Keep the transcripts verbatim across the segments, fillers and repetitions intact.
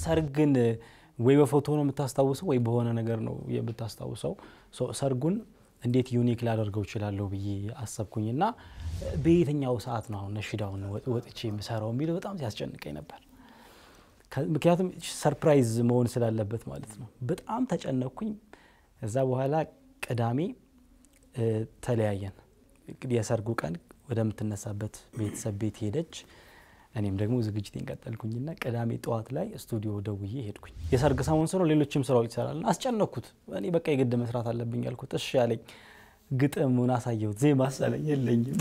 ሰርግን ወይ በፎቶ ነው የምታስታውሰው ወይ በሆነ ነገር ነው የምታስታውሰው ሶ ሰርጉን እንዴት ዩኒክ ላደርገው ይችላልው ብዬ አሰብኩኝና በየትኛው ሰዓት ነው ነሽዳውን ወጥቼ ምሰራው የሚለው በጣም ሲያስጨንቀኝ ነበር ምክንያቱም ሰርፕራይዝ መሆን ስላለበት ማለት ነው በጣም ተጨነቅኩኝ እዛ በኋላ ቅዳሜ ተለያየን የሰርጉ ቀን ወደምትነሳበት ቤተሰብ ቤት ሄደች እኔም ደግሞ ዝግጅቴን ቀጠልኩኝና ቅዳሜ ጧት ላይ ስቱዲዮ ደውዬ ሄድኩኝ የሰርግ ሰሞን ስራው ሌሎችም ስራዎች ይሰራልና አስጨነቅኩት እኔ በቃ የግድ መስራት አለብኝ ያልኩት እሺ ያለኝ ግጥሙን አሳየው ዜማ አሳለኝ የለኝም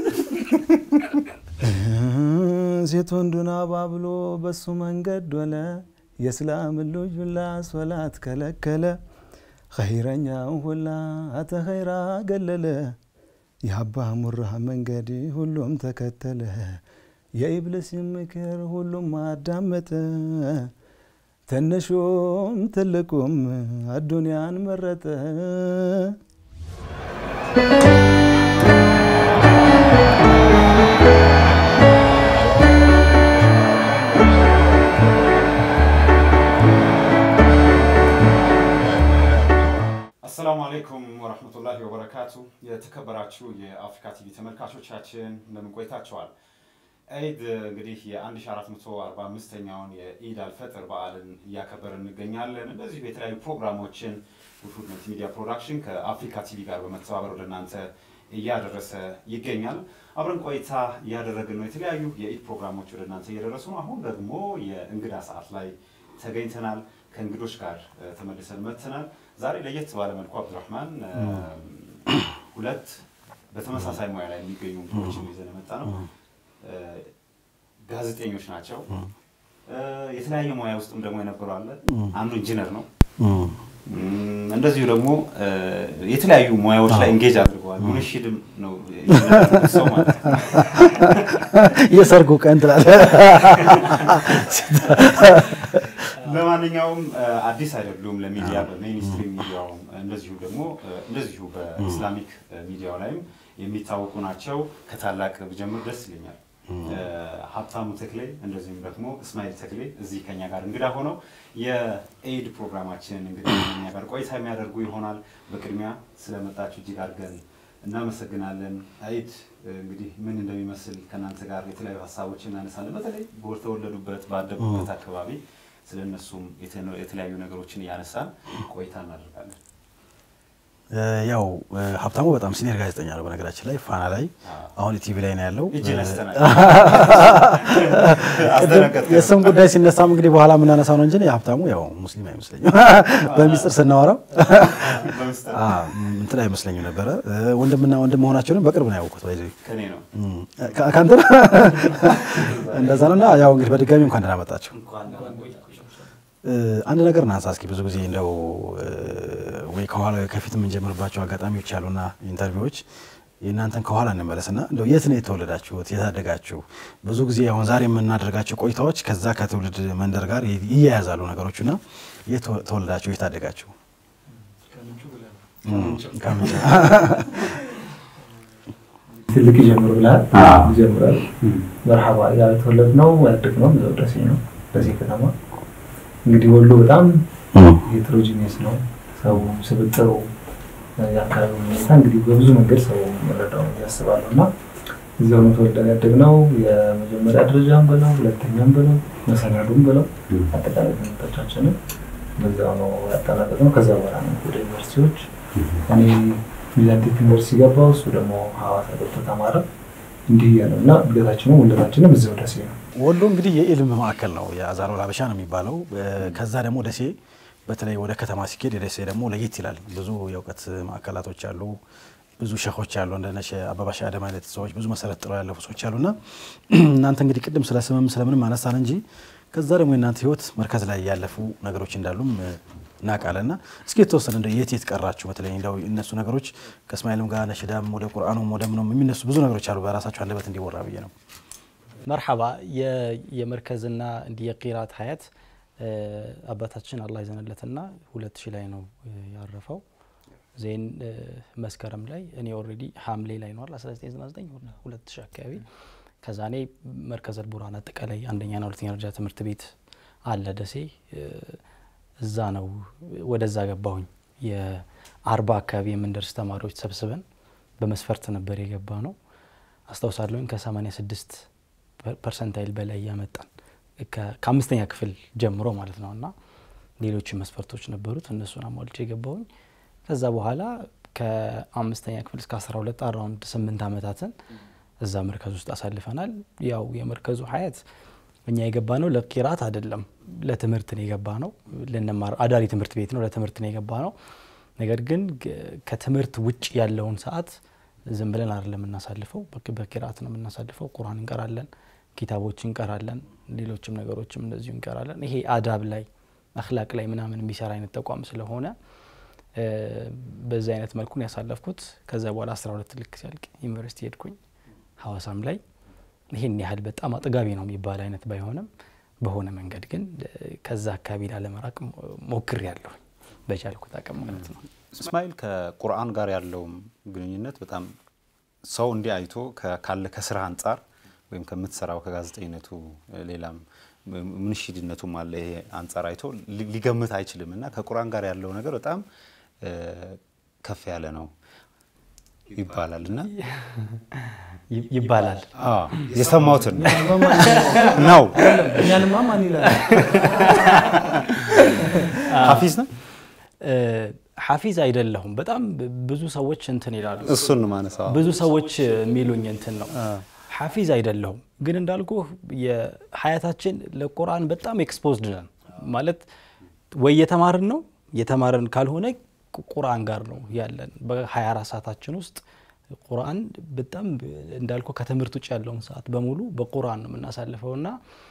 ሴት ወንዱን አባብሎ በሱ መንገድ ወለ የእስላም ልጅ ሁላ ሶላት ከለከለ ኸይረኛው ሁላ አተ ኸይራ ገለለ ያባ ሙራ መንገድ ሁሉም ተከተለ የኢብሊስ ምክር ሁሉም አዳመጠ ተነሹም ትልቁም አዱንያን መረጠ السلام عليكم ورحمة الله وبركاته የተከበራችሁ የአፍሪካ ቲቪ ተመልካቾቻችን እንደምን ቆይታችኋል عيد እንግዲህ የ1445ኛውን የኢድ አልፈጥር በዓልን ያከበርን እንገኛለን እንደዚህ በተለያዩ ፕሮግራሞችን ውፉድ ሚዲያ ፕሮዳክሽን ከአፍሪካ ቲቪ ጋር በመተባበር ወደ እናንተ እያደረሰ ይገኛል አብረን ቆይታ ያደረግን ነው የተለያዩ የኢድ ፕሮግራሞች ወደ እናንተ እየደረሱ ነው አሁን ደግሞ የእንግዳ ሰዓት ላይ ተገኝተናል ከእንግዶች ጋር ተመልሰን መጥተናል ዛሬ ለየት ባለ መልኩ አብዱራህማን ሁለት በተመሳሳይ ሙያ ላይ የሚገኙ እንግዶችን ይዘን መጣ ነው ጋዜጠኞች ናቸው የተለያየ ሙያ ውስጥም ደግሞ የነበሩ አለ አንዱ ኢንጂነር ነው እንደዚሁ ደግሞ የተለያዩ ሙያዎች ላይ እንጌጅ አድርገዋል ሙንሽድም ነው ሰው ማለት የሰርጉ ቀን ትላለ ለማንኛውም አዲስ አይደሉም ለሚዲያ በሜይንስትሪም ሚዲያው እንደዚሁ ደግሞ እንደዚሁ በኢስላሚክ ሚዲያው ላይም የሚታወቁ ናቸው ከታላቅ በጀምር ደስ ይለኛል ሀብታሙ ተክሌ እንደዚህም ደግሞ እስማኤል ተክሌ እዚህ ከኛ ጋር እንግዳ ሆነው የኤድ ፕሮግራማችን እንግዲህ ከኛ ጋር ቆይታ የሚያደርጉ ይሆናል በቅድሚያ ስለመጣችሁ እዚህ ጋር ገን እናመሰግናለን አይድ እንግዲህ ምን እንደሚመስል ከናንተ ጋር የተለያዩ ሐሳቦችን እናነሳለን በተለይ በተወለዱበት ባደጉበት አካባቢ ስለነሱም የተለያዩ ነገሮችን ያነሳን ቆይታ እናደርጋለን ያው ሀብታሙ በጣም ሲኒየር ጋዜጠኛ ነው በነገራችን ላይ ፋና ላይ አሁን ቲቪ ላይ ነው ያለው የስም ጉዳይ ሲነሳም እንግዲህ በኋላ ምን እናነሳው ነው እንጂ ሀብታሙ ያው ሙስሊም አይመስለኝም በሚስጥር ስናወራው በሚስጥር አ እንትን አይመስለኝም ነበር ወንድምና ወንድም መሆናቸውን በቅርብ ነው ያወቁት ባይዘይ ከኔ ነው ካንተ እንደዛ ነው ያው እንግዲህ በድጋሚ እንኳን ደህና መጣችሁ አንድ ነገር ናሳ እስኪ ብዙ ጊዜ እንደው ወይ ከኋላ ከፊት ምን ጀምርባቸው አጋጣሚዎች ያሉና ኢንተርቪዎች የናንተን ከኋላ እንመለስና እንደው የት ነው የተወለዳችሁት የታደጋችሁ ብዙ ጊዜ አሁን ዛሬ የምናደርጋቸው ቆይታዎች ከዛ ከትውልድ መንደር ጋር ይያያዛሉ ነገሮችና የት ተወለዳችሁ የታደጋችሁ ከምንጩ ብለን ከምንጩ ትልቅ ጀምሩ ብላል ጀምራል መርሐባ ያ ተወለድነው ያደግነው ደሴ ነው ደሴ ከተማ እንግዲህ ወሎ በጣም ሄትሮጂኒየስ ነው ሰው ስብጥሩ ያካባቢው ሁኔታ እንግዲህ በብዙ መንገድ ሰው መረዳው ያስባሉና እዛው ነው ተወልደን ያደግነው የመጀመሪያ ደረጃም በለው ሁለተኛም በለው መሰናዱም በለው አጠቃላይ ትምህርታችንን በዛው ነው ያጠናቀቅነው ከዛ በኋላ ነው ወደ ዩኒቨርሲቲዎች እኔ ሚዛን ዩኒቨርሲቲ ገባሁ እሱ ደግሞ ሐዋሳ ገብቶ ተማረ እንዲህ ያለውና እድገታችንን ወለዳችንን እዛው ደሴ ነው ወሎ እንግዲህ የኢልም ማዕከል ነው ያዛሮ ላበሻ ነው የሚባለው ከዛ ደግሞ ደሴ በተለይ ወደ ከተማ ሲኬድ ደሴ ደግሞ ለየት ይላል ብዙ የውቀት ማዕከላቶች አሉ ብዙ ሸኾች አሉ እንደነሸ አባባሻ አደም አይነት ሰዎች ብዙ መሰረት ጥለው ያለፉ ሰዎች አሉና እናንተ እንግዲህ ቅድም ስለሰመም ስለምንም አነሳን እንጂ ከዛ ደግሞ እናንተ ህይወት መርከዝ ላይ ያለፉ ነገሮች እንዳሉም ናቃለና እስኪ ተወሰነ እንደ የት የት ቀራችሁ በተለይ እንደው እነሱ ነገሮች ከእስማኤልም ጋር ነሽዳም ወደ ቁርአኑም ወደ ምንም የሚነሱ ብዙ ነገሮች አሉ በራሳቸው አንደበት እንዲወራ ብዬ ነው مرحبا يا የመርከዝና እንዲ የቂራት ሀያት አባታችን አላህ ይዘነለትና ሁለት ሺህ ላይ ነው ያረፈው ዜን መስከረም ላይ እኔ ኦሬዲ ሐምሌ ላይ ነው አስራ ዘጠኝ ዘጠና ዘጠኝ ሁለት ሺህ አካባቢ ከዛኔ መርከዝ አልቡራን አጠቃላይ አንደኛ እና ሁለተኛ ደረጃ ትምህርት ቤት አለ ደሴ እዛ ነው ወደዛ ገባሁኝ የአርባ አካባቢ የምንደርስ ተማሪዎች ሰብስበን በመስፈርት ነበር የገባነው አስተውሳለሁኝ ከ86 ፐርሰንታይል በላይ ያመጣን ከአምስተኛ ክፍል ጀምሮ ማለት ነውና ሌሎች መስፈርቶች ነበሩት እነሱን አሟልቼ ገባሁኝ ከዛ በኋላ ከአምስተኛ ክፍል እስከ አስራ ሁለት አራውንድ ስምንት አመታትን እዛ መርከዝ ውስጥ አሳልፈናል ያው የመርከዙ ሀያት እኛ የገባነው ለቂራት አይደለም ለትምህርት ነው የገባነው ለነማር አዳሪ ትምህርት ቤት ነው ለትምህርት ነው የገባነው ነገር ግን ከትምህርት ውጭ ያለውን ሰዓት ዝም ብለን አይደለም እናሳልፈው በቂራት ነው እናሳልፈው ቁርአን እንቀራለን ኪታቦችን እንቀራለን ሌሎችም ነገሮችም እንደዚሁ እንቀራለን ይሄ አዳብ ላይ አኽላቅ ላይ ምናምን የሚሰራ አይነት ተቋም ስለሆነ በዛ አይነት መልኩ ነው ያሳለፍኩት ከዛ በኋላ አስራ ሁለት ልክ ሲያልቅ ዩኒቨርሲቲ ሄድኩኝ ሐዋሳም ላይ ይሄን ያህል በጣም አጥጋቢ ነው የሚባል አይነት ባይሆንም በሆነ መንገድ ግን ከዛ አካባቢ ለመራቅ ሞክሬያለሁ በቻልኩት አቅም ማለት ነው እስማኤል ከቁርአን ጋር ያለው ግንኙነት በጣም ሰው እንዲህ አይቶ ካለ ከስራ አንፃር ወይም ከምትሰራው ከጋዜጠኝነቱ ሌላም ምንሽድነቱ ማለት ይሄ አንፃር አይቶ ሊገምት አይችልምና ከቁርአን ጋር ያለው ነገር በጣም ከፍ ያለ ነው ይባላልና ይባላል አዎ የሰማሁት ነው ያንማ ማን ይላል ሐፊዝ ነው ሐፊዝ አይደለሁም በጣም ብዙ ሰዎች እንትን ይላሉ እሱን ማነሳው ብዙ ሰዎች የሚሉኝ እንትን ነው ሐፊዝ አይደለሁም ግን እንዳልኩ የሐያታችን ለቁርአን በጣም ኤክስፖዝድ ነን ማለት ወይ የተማርን ነው የተማርን ካልሆነ ቁርአን ጋር ነው ያለን በ24 ሰዓታችን ውስጥ ቁርአን በጣም እንዳልኩ ከትምህርት ውጭ ያለውን ሰዓት በሙሉ በቁርአን ነው እናሳልፈውና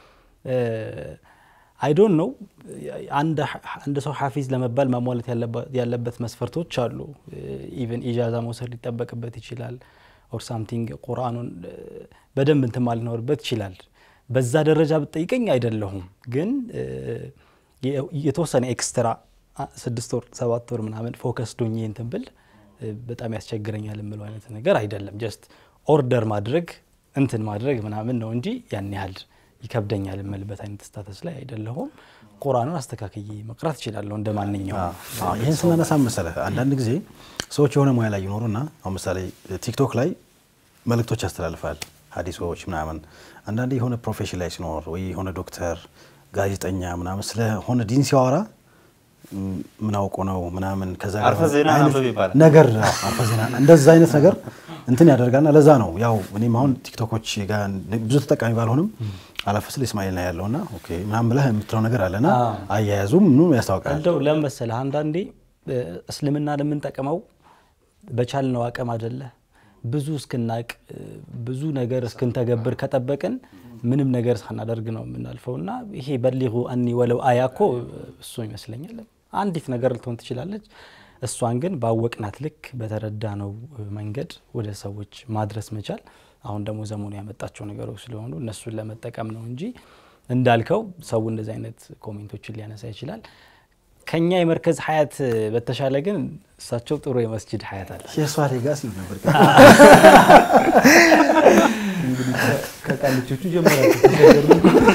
አይ ዶንት ኖ አንድ አንድ ሰው ሐፊዝ ለመባል ማሟላት ያለበት መስፈርቶች አሉ ኢቭን ኢጃዛ መውሰድ ሊጠበቅበት ይችላል ኦር ሳምቲንግ ቁርአኑን በደንብ እንትን ማለት ነውበት ይችላል በዛ ደረጃ ብትጠይቀኝ አይደለሁም ግን የተወሰነ ኤክስትራ ስድስት ወር ሰባት ወር ምናምን ፎከስ ዶኝ እንትን ብል በጣም ያስቸግረኛል ምለው አይነት ነገር አይደለም ጀስት ኦርደር ማድረግ እንትን ማድረግ ምናምን ነው እንጂ ያን ያህል ይከብደኛል መልበት አይነት ስታተስ ላይ አይደለሁም ቁርአኑን አስተካክዬ መቅራት ይችላልው እንደማንኛው አዎ ይሄን ስለነሳ መሰለህ አንዳንድ ጊዜ ሰዎች የሆነ ሙያ ላይ ይኖሩና አሁን ምሳሌ ቲክቶክ ላይ መልእክቶች ያስተላልፋል ሐዲሶች ምናምን አንዳንዴ የሆነ ፕሮፌሽን ላይ ሲኖር ወይ የሆነ ዶክተር ጋዜጠኛ ምናምን ስለ ሆነ ዲን ሲያወራ ምን አውቆ ነው ምናምን ከዛ ጋር አርፈ ዜና አንበብ ይባላል ነገር አርፈ ዜና እንደዛ አይነት ነገር እንትን ያደርጋልና ለዛ ነው ያው እኔም አሁን ቲክቶኮች ጋር ብዙ ተጠቃሚ ባልሆንም አላፈስል እስማኤል ነው ያለውና ኦኬ ምናምን ብለህ የምትለው ነገር አለና አያያዙም ምን ያስተዋውቃል እንደው ለምሳሌ አንዳንዴ እስልምና ለምን ተቀመው በቻልነው አቀም አይደለ ብዙ እስከናቅ ብዙ ነገር እስከንተገብር ከጠበቀን ምንም ነገር ሳናደርግ ነው የምናልፈውና ይሄ በሊጉ አኒ ወለው አያኮ እሱ ይመስለኛል አንዲት ነገር ልትሆን ትችላለች እሷን ግን ባወቅናት ልክ በተረዳነው መንገድ ወደ ሰዎች ማድረስ መቻል አሁን ደግሞ ዘመኑ ያመጣቸው ነገሮች ስለሆኑ እነሱን ለመጠቀም ነው እንጂ እንዳልከው ሰው እንደዚህ አይነት ኮሜንቶችን ሊያነሳ ይችላል ከኛ የመርከዝ ሐያት በተሻለ ግን እሳቸው ጥሩ የመስጂድ ሐያት አለ የሷሪ ጋር ሲል ነበር እንግዲህ ከቃልቾቹ ጀምራችሁ ተሰደሩ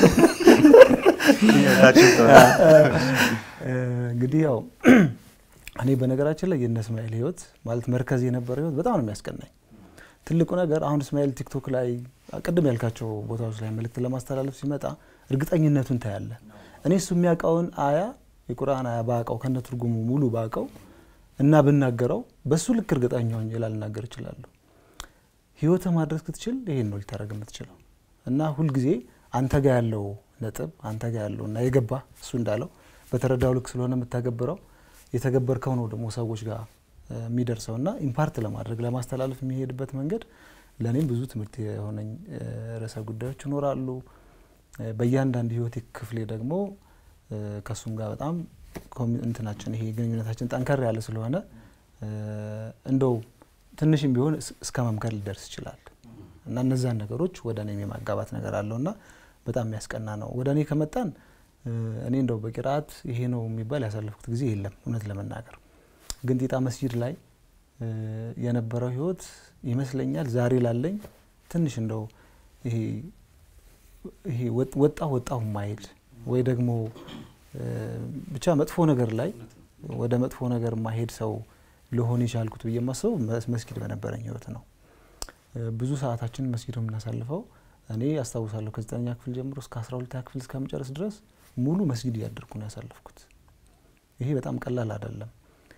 እንግዲህ ያው እኔ በነገራችን ላይ የነ እስማኤል ህይወት ማለት መርከዝ የነበረ ህይወት በጣም ነው የሚያስቀናኝ ትልቁ ነገር አሁን እስማኤል ቲክቶክ ላይ ቀደም ያልካቸው ቦታዎች ላይ መልእክት ለማስተላለፍ ሲመጣ እርግጠኝነቱን ታያለ እኔ እሱ የሚያውቀውን አያ የቁርአን አያ ባቀው ከነ ትርጉሙ ሙሉ ባቀው እና ብናገረው በሱ ልክ እርግጠኛ ሆኜ ላልናገር ይችላል ህይወት ማድረስ ክትችል ይሄን ነው ልታረግ የምትችለው እና ሁሉ ጊዜ አንተ ጋር ያለው ነጥብ አንተ ጋር ያለውና የገባ እሱ እንዳለው በተረዳው ልክ ስለሆነ የምታገብረው የተገበርከው ነው ደግሞ ሰዎች ጋር የሚደርሰውና ኢምፓርት ለማድረግ ለማስተላለፍ የሚሄድበት መንገድ ለኔም ብዙ ትምህርት የሆነኝ ራሳ ጉዳዮች ይኖራሉ በእያንዳንዱ ህይወት ክፍሌ ደግሞ ከሱም ጋር በጣም እንትናችን ይሄ ግንኙነታችን ጠንከር ያለ ስለሆነ እንደው ትንሽም ቢሆን እስከ መምከር ሊደርስ ይችላል እና እነዛን ነገሮች ወደኔ የማጋባት ነገር አለውና በጣም ያስቀና ነው ወደኔ ከመጣን እኔ እንደው በቂራት ይሄ ነው የሚባል ያሳለፍኩት ጊዜ የለም እውነት ለመናገር ግን ጢጣ መስጂድ ላይ የነበረው ህይወት ይመስለኛል ዛሬ ላለኝ ትንሽ እንደው ይሄ ይሄ ወጣ ወጣው ማይል ወይ ደግሞ ብቻ መጥፎ ነገር ላይ ወደ መጥፎ ነገር ማሄድ ሰው ለሆነ ይቻልኩት በየማሰው መስጊድ በነበረኝ ህይወት ነው ብዙ ሰዓታችን መስጊድ የምናሳልፈው እኔ አስተዋውሳለሁ ከዘጠነኛ ክፍል ጀምሮ እስከ አስራ ሁለተኛ ክፍል እስከመጨረስ ድረስ ሙሉ መስጊድ ያደርኩ ነው ያሳለፍኩት ይሄ በጣም ቀላል አይደለም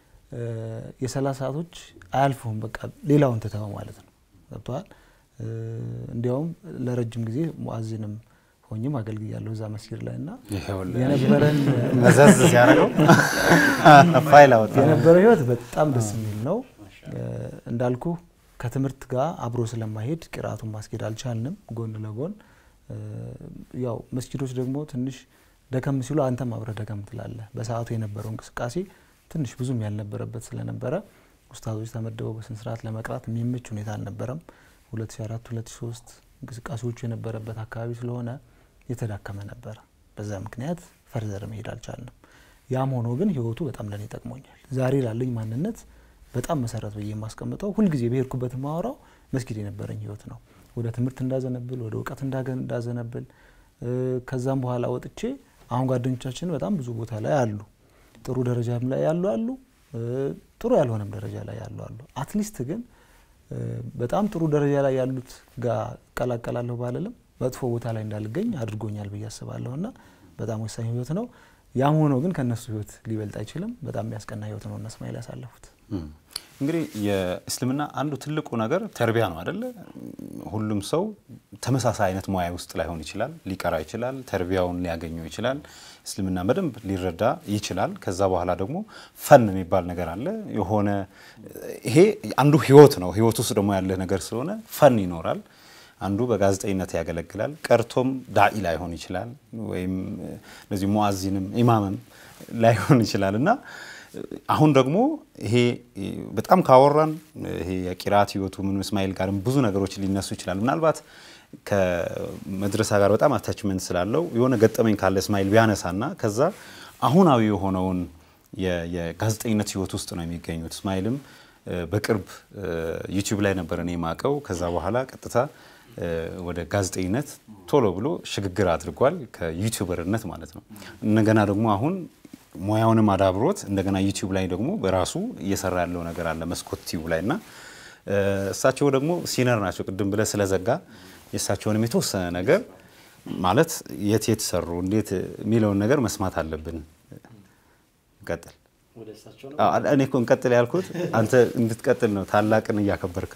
የ30 ሰዓቶች አያልፉም በቃ ሌላውን ተተው ማለት ነው ገብቷል እንዲያውም ለረጅም ጊዜ ሙአዚንም ሆኜም አገልግያለሁ እዛ መስጊድ ላይና የነበረን መዘዝ ያረጋው ፋይል አወጣ የነበረው ህይወት በጣም ደስ የሚል ነው እንዳልኩ ከትምርት ጋር አብሮ ስለማይሄድ ቅራቱን ማስኬድ አልቻልንም ጎን ለጎን ያው መስጊዶች ደግሞ ትንሽ ደከም ሲሉ አንተም አብረ ደከም ትላለህ በሰዓቱ የነበረው እንቅስቃሴ ትንሽ ብዙም ያልነበረበት ስለነበረ ኡስታዞች ተመደበው በስነ ስርዓት ለመቅራት የሚመች ሁኔታ አልነበረም ሁለት ሺህ አራት ሁለት ሺህ ሶስት እንቅስቃሴዎቹ የነበረበት አካባቢ ስለሆነ የተዳከመ ነበር በዛ ምክንያት ፈርዘር መሄድ አልቻልንም ያም ሆኖ ግን ህይወቱ በጣም ለኔ ተጠቅሞኛል ዛሬ ላለኝ ማንነት በጣም መሰረት በየ ማስቀምጠው ሁሉ ጊዜ በሄድኩበት ማወራው መስጊድ የነበረኝ ህይወት ነው ወደ ትምርት እንዳዘነብል ወደ ዕውቀት እንዳዘነብል ከዛም በኋላ ወጥቼ አሁን ጓደኞቻችን በጣም ብዙ ቦታ ላይ አሉ ጥሩ ደረጃም ላይ ያሉ አሉ ጥሩ ያልሆነም ደረጃ ላይ ያሉ አሉ አትሊስት ግን በጣም ጥሩ ደረጃ ላይ ያሉት ጋር ቀላቀላለሁ ባለለም መጥፎ ቦታ ላይ እንዳልገኝ አድርጎኛል በያስባለሁና በጣም ወሳኝ ህይወት ነው ያም ሆኖ ግን ከነሱ ህይወት ሊበልጥ አይችልም በጣም ያስቀና ህይወት ነው እና እስማኤል ያሳለፉት እንግዲህ የእስልምና አንዱ ትልቁ ነገር ተርቢያ ነው አይደለ ሁሉም ሰው ተመሳሳይ አይነት ሙያ ውስጥ ላይሆን ይችላል ሊቀራ ይችላል ተርቢያውን ሊያገኘው ይችላል እስልምና በደንብ ሊረዳ ይችላል ከዛ በኋላ ደግሞ ፈን የሚባል ነገር አለ የሆነ ይሄ አንዱ ህይወት ነው ህይወት ውስጥ ደግሞ ያለ ነገር ስለሆነ ፈን ይኖራል አንዱ በጋዜጠኝነት ያገለግላል ቀርቶም ዳኢ ላይሆን ይችላል ወይም ለዚህ ሙአዚንም ኢማምም ላይሆን ይችላልና አሁን ደግሞ ይሄ በጣም ካወራን ይሄ የቂራት ህይወቱ ምን እስማኤል ጋርም ብዙ ነገሮች ሊነሱ ይችላል ምናልባት ከመድረሳ ጋር በጣም አታችመንት ስላለው የሆነ ገጠመኝ ካለ እስማኤል ቢያነሳና ከዛ አሁናዊ የሆነውን የጋዜጠኝነት ህይወት ውስጥ ነው የሚገኙት እስማኤልም በቅርብ ዩቲዩብ ላይ ነበር እኔ ማቀው ከዛ በኋላ ቀጥታ ወደ ጋዜጠኝነት ቶሎ ብሎ ሽግግር አድርጓል ከዩቲዩበርነት ማለት ነው እንደገና ደግሞ አሁን ሙያውንም አዳብሮት እንደገና ዩቲዩብ ላይ ደግሞ በራሱ እየሰራ ያለው ነገር አለ መስኮት ቲዩብ ላይና እሳቸው ደግሞ ሲነር ናቸው ቅድም ብለ ስለዘጋ የሳቸውንም የተወሰነ ነገር ማለት የት የት ሰሩ እንዴት ሚሊዮን ነገር መስማት አለብን ቀጥል ወደ እሳቸው ነው አዎ እኔ እኮ እንቀጥል ያልኩት አንተ እንድትቀጥል ነው ታላቅን ያከበርክ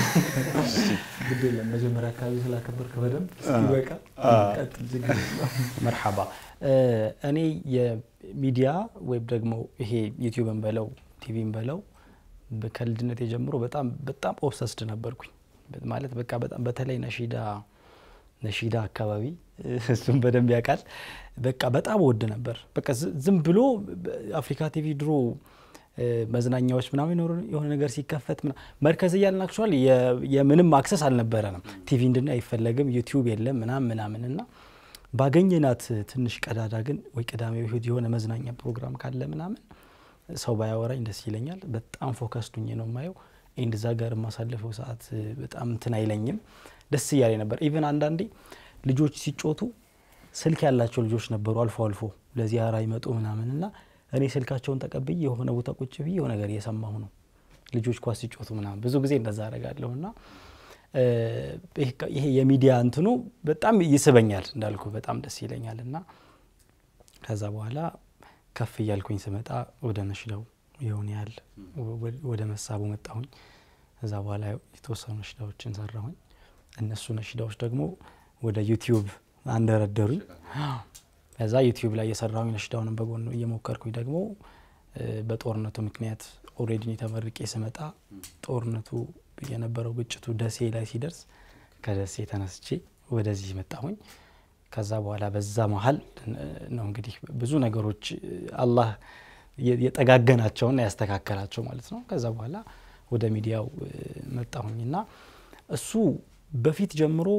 ግዴለ መጀመሪያ አካባቢ ስላከበርክ በደም ይበቃ ቀጥል ዝግ መርሐባ እኔ የሚዲያ ወይ ደግሞ ይሄ ዩቲዩብን በለው ቲቪን በለው በከልድነት የጀምሮ በጣም በጣም ኦብሰስድ ነበርኩኝ ማለት በቃ በጣም በተለይ ነሺዳ ነሺዳ አካባቢ እሱም በደንብ ያቃል በቃ በጣም ወድ ነበር በቃ ዝም ብሎ አፍሪካ ቲቪ ድሮ መዝናኛዎች ምናምን የሆነ ነገር ሲከፈት መርከዝ ያልን አክቹአሊ የምንም አክሰስ አልነበረንም ቲቪ እንድና አይፈለግም ዩቲዩብ የለም ምናምን ምናምንና ባገኘናት ትንሽ ቀዳዳ ግን ወይ ቀዳሚው ይሁድ የሆነ መዝናኛ ፕሮግራም ካለ ምናምን ሰው ባያወራኝ ደስ ይለኛል በጣም ፎከስ ዱኝ ነው ማየው እንደዛ ጋር ማሳለፈው ሰዓት በጣም እንትን አይለኝም ደስ ይያለ ነበር ኢቭን አንዳንዴ ልጆች ሲጮቱ ስልክ ያላቸው ልጆች ነበሩ አልፎ አልፎ ለዚያራ ይመጡ ምናምንና እኔ ስልካቸውን ተቀብዬ የሆነ ቦታ ቁጭ ብዬ የሆነ ነገር እየሰማሁ ነው ልጆች ኳስ ሲጮቱ ምናምን ብዙ ጊዜ እንደዛ አረጋለሁና ይሄ የሚዲያ እንትኑ በጣም ይስበኛል እንዳልኩ በጣም ደስ ይለኛልና ከዛ በኋላ ከፍ ይያልኩኝ ስመጣ ወደ ነሽዳው ይሆን ያል ወደ መሳቡ መጣሁኝ ከዛ በኋላ የተወሰኑ ነሽዳዎችን ሰራሁኝ እነሱ ነሽዳዎች ደግሞ ወደ ዩቲዩብ አንደረደሩኝ ከዛ ዩቲዩብ ላይ የሰራሁኝ ነሽዳውን በጎን እየሞከርኩኝ ደግሞ በጦርነቱ ምክንያት ኦሬዲ ተመርቄ ስመጣ ጦርነቱ የነበረው ግጭቱ ደሴ ላይ ሲደርስ ከደሴ ተነስቼ ወደዚህ መጣሁኝ ከዛ በኋላ በዛ መሃል ነው እንግዲህ ብዙ ነገሮች አላህ የጠጋገናቸውና ያስተካከላቸው ማለት ነው ከዛ በኋላ ወደ ሚዲያው መጣሁኝና እሱ በፊት ጀምሮ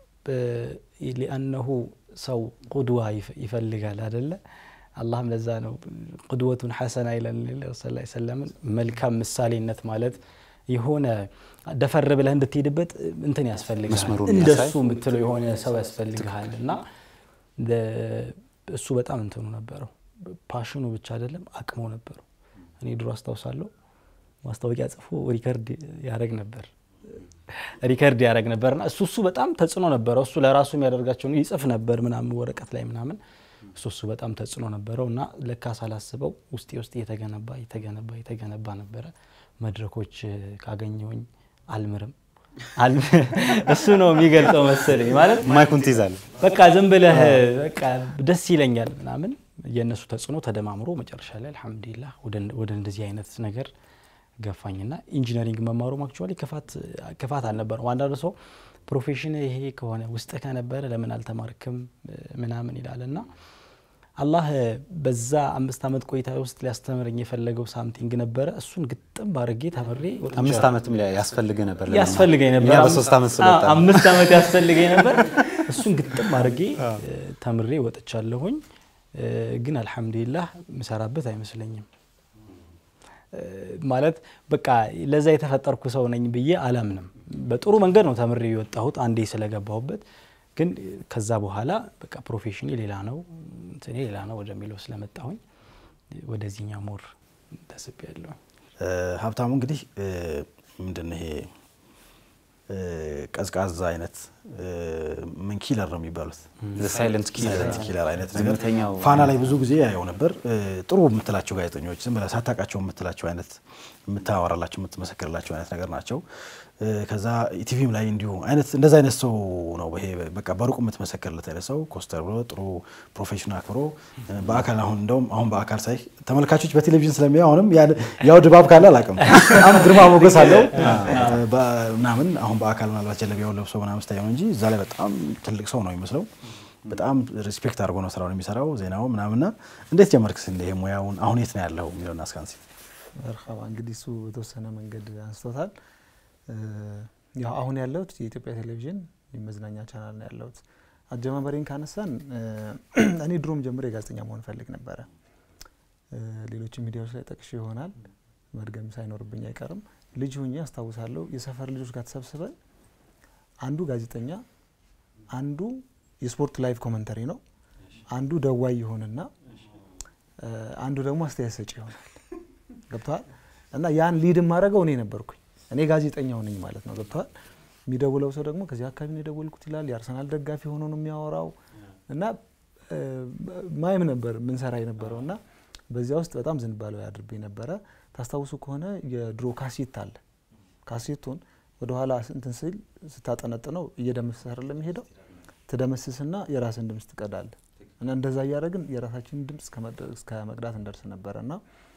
لانه ሰው ቁድዋ ይፈልጋል አይደለ አላህም ለዛ ነው ቁድወቱን ሐሰና ኢላን ለረሱል ሰለላሁ ዐለይሂ ወሰለም መልካም ምሳሌነት ማለት የሆነ ደፈር ብለህ እንድትሄድበት እንትን ያስፈልጋል እንደሱ ምትለው የሆነ ሰው ያስፈልጋልና እሱ በጣም እንትኑ ነበረው ፓሽኑ ብቻ አይደለም አቅሙ ነበረው እኔ ድሮ አስታውሳለሁ ማስታወቂያ ጽፎ ሪከርድ ያደርግ ነበር ሪከርድ ያደርግ ነበርና እሱ እሱ በጣም ተጽኖ ነበር እሱ ለራሱ የሚያደርጋቸው ነው ይጽፍ ነበር ምናምን ወረቀት ላይ ምናምን እሱ እሱ በጣም ተጽኖ ነበርውና ለካ ሳላስበው ውስጤ ውስጥ የተገነባ የተገነባ የተገነባ ነበር መድረኮች ካገኘውኝ አልምርም አል እሱ ነው የሚገልጸው መሰለኝ ማለት ማይኩን ትይዛለ በቃ ዝም ብለህ በቃ ደስ ይለኛል ምናምን የነሱ ተጽኖ ተደማምሮ መጨረሻ ላይ አልহামዱሊላህ ወደ ወደ እንደዚህ አይነት ነገር ገፋኝና ኢንጂነሪንግ መማሩ ማክቹአሊ ከፋት ከፋት አልነበር ዋንዳው ሰው ፕሮፌሽን ይሄ ከሆነ ውስጥ ከነበረ ለምን አልተማርክም ምናምን ይላልና አላህ በዛ አምስት አመት ቆይታ ውስጥ ሊያስተምረኝ የፈለገው ሳምቲንግ ነበር እሱን ግጥም ባርጌ ተመሬ አምስት አመትም ላይ ያስፈልገ ነበር ያስፈልገኝ ነበር ያ በሶስት አመት ስለታ አምስት አመት ያስፈልገኝ ነበር እሱን ግጥም ባርጌ ተመሬ ወጥቻለሁኝ ግን አልহামዱሊላህ መሰራበት አይመስለኝም ማለት በቃ ለዛ የተፈጠርኩ ሰው ነኝ ብዬ አላምንም በጥሩ መንገድ ነው ተመሬ የወጣሁት አንዴ ስለገባሁበት ግን ከዛ በኋላ በቃ ፕሮፌሽኒ ሌላ ነው እንትን ሌላ ነው ወደሚለው ስለመጣሁኝ ወደዚህኛ ሞር ተስቤያለሁ ሀብታሙ እንግዲህ ምንድነው ይሄ ቀዝቃዛ አይነት ምን ኪለር ነው የሚባሉት the silent killer ኪለር አይነት ነገር ፋና ላይ ብዙ ጊዜ ያየው ነበር ጥሩ የምትላቸው ጋዜጠኞች ዝም ብለ ሳታቃቸው የምትላቸው አይነት የምታወራላቸው የምትመሰክርላቸው አይነት ነገር ናቸው ከዛ ኢቲቪም ላይ እንዲሁ አይነት እንደዛ አይነት ሰው ነው ይሄ በቃ በሩቅ የምትመሰክርለት አይነት ሰው ኮስተር ብሎ ጥሩ ፕሮፌሽናል አክብሮ በአካል አሁን እንደውም አሁን በአካል ሳይ ተመልካቾች በቴሌቪዥን ስለሚያዩ አሁንም ያው ድባብ ካለ አላቀም አሁን ግርማ ሞገስ አለው በናምን አሁን በአካል ማለት ጀለቢያው ለብሶ ምናምን ስታየው እንጂ እዛ ላይ በጣም ትልቅ ሰው ነው የሚመስለው በጣም ሪስፔክት አድርጎ ነው ስራውን የሚሰራው ዜናው ምናምንና እንዴት ጀመርክስ እንደ ይሄ ሙያውን አሁን የት ነው ያለው ሚሊዮን አስካንሲ መርሐባ እንግዲህ ሱ በተወሰነ መንገድ አንስቶታል ያው አሁን ያለው የኢትዮጵያ ቴሌቪዥን የመዝናኛ ቻናል ነው ያለው አጀማመሬን ካነሳን እኔ ድሮም ጀምሬ ጋዜጠኛ መሆን ፈልግ ነበር ሌሎች ሚዲያዎች ላይ ጠቅሽ ይሆናል መድገም ሳይኖርብኝ አይቀርም ልጅ ሆኜ አስተዋውሳለሁ የሰፈር ልጆች ጋር ተሰብስበን አንዱ ጋዜጠኛ አንዱ የስፖርት ላይቭ ኮሜንታሪ ነው አንዱ ደዋይ ይሆንና አንዱ ደግሞ አስተያየት ሰጪ ይሆናል ገብቷል እና ያን ሊድ ማረጋው እኔ ነበርኩኝ እኔ ጋዜጠኛው ነኝ ማለት ነው ገብቷል የሚደውለው ሰው ደግሞ ከዚህ አካባቢ ነው የደወልኩት ይላል የአርሰናል ደጋፊ ሆኖ ነው የሚያወራው እና ማይም ነበር ምን ሰራ የነበረውና በዚያ ውስጥ በጣም ዝንባለው ያድርብኝ ነበር ታስታውሱ ከሆነ የድሮ ካሴት አለ ካሴቱን ወደ ኋላ እንትን ሲል ስታጠነጥነው እየደመሰሰ አይደለም ሄደው ተደመስስና የራስን ድምጽ ትቀዳለ እና እንደዛ ያያረግን የራሳችን ድምጽ እስከ መቅዳት እንደርስ ነበርና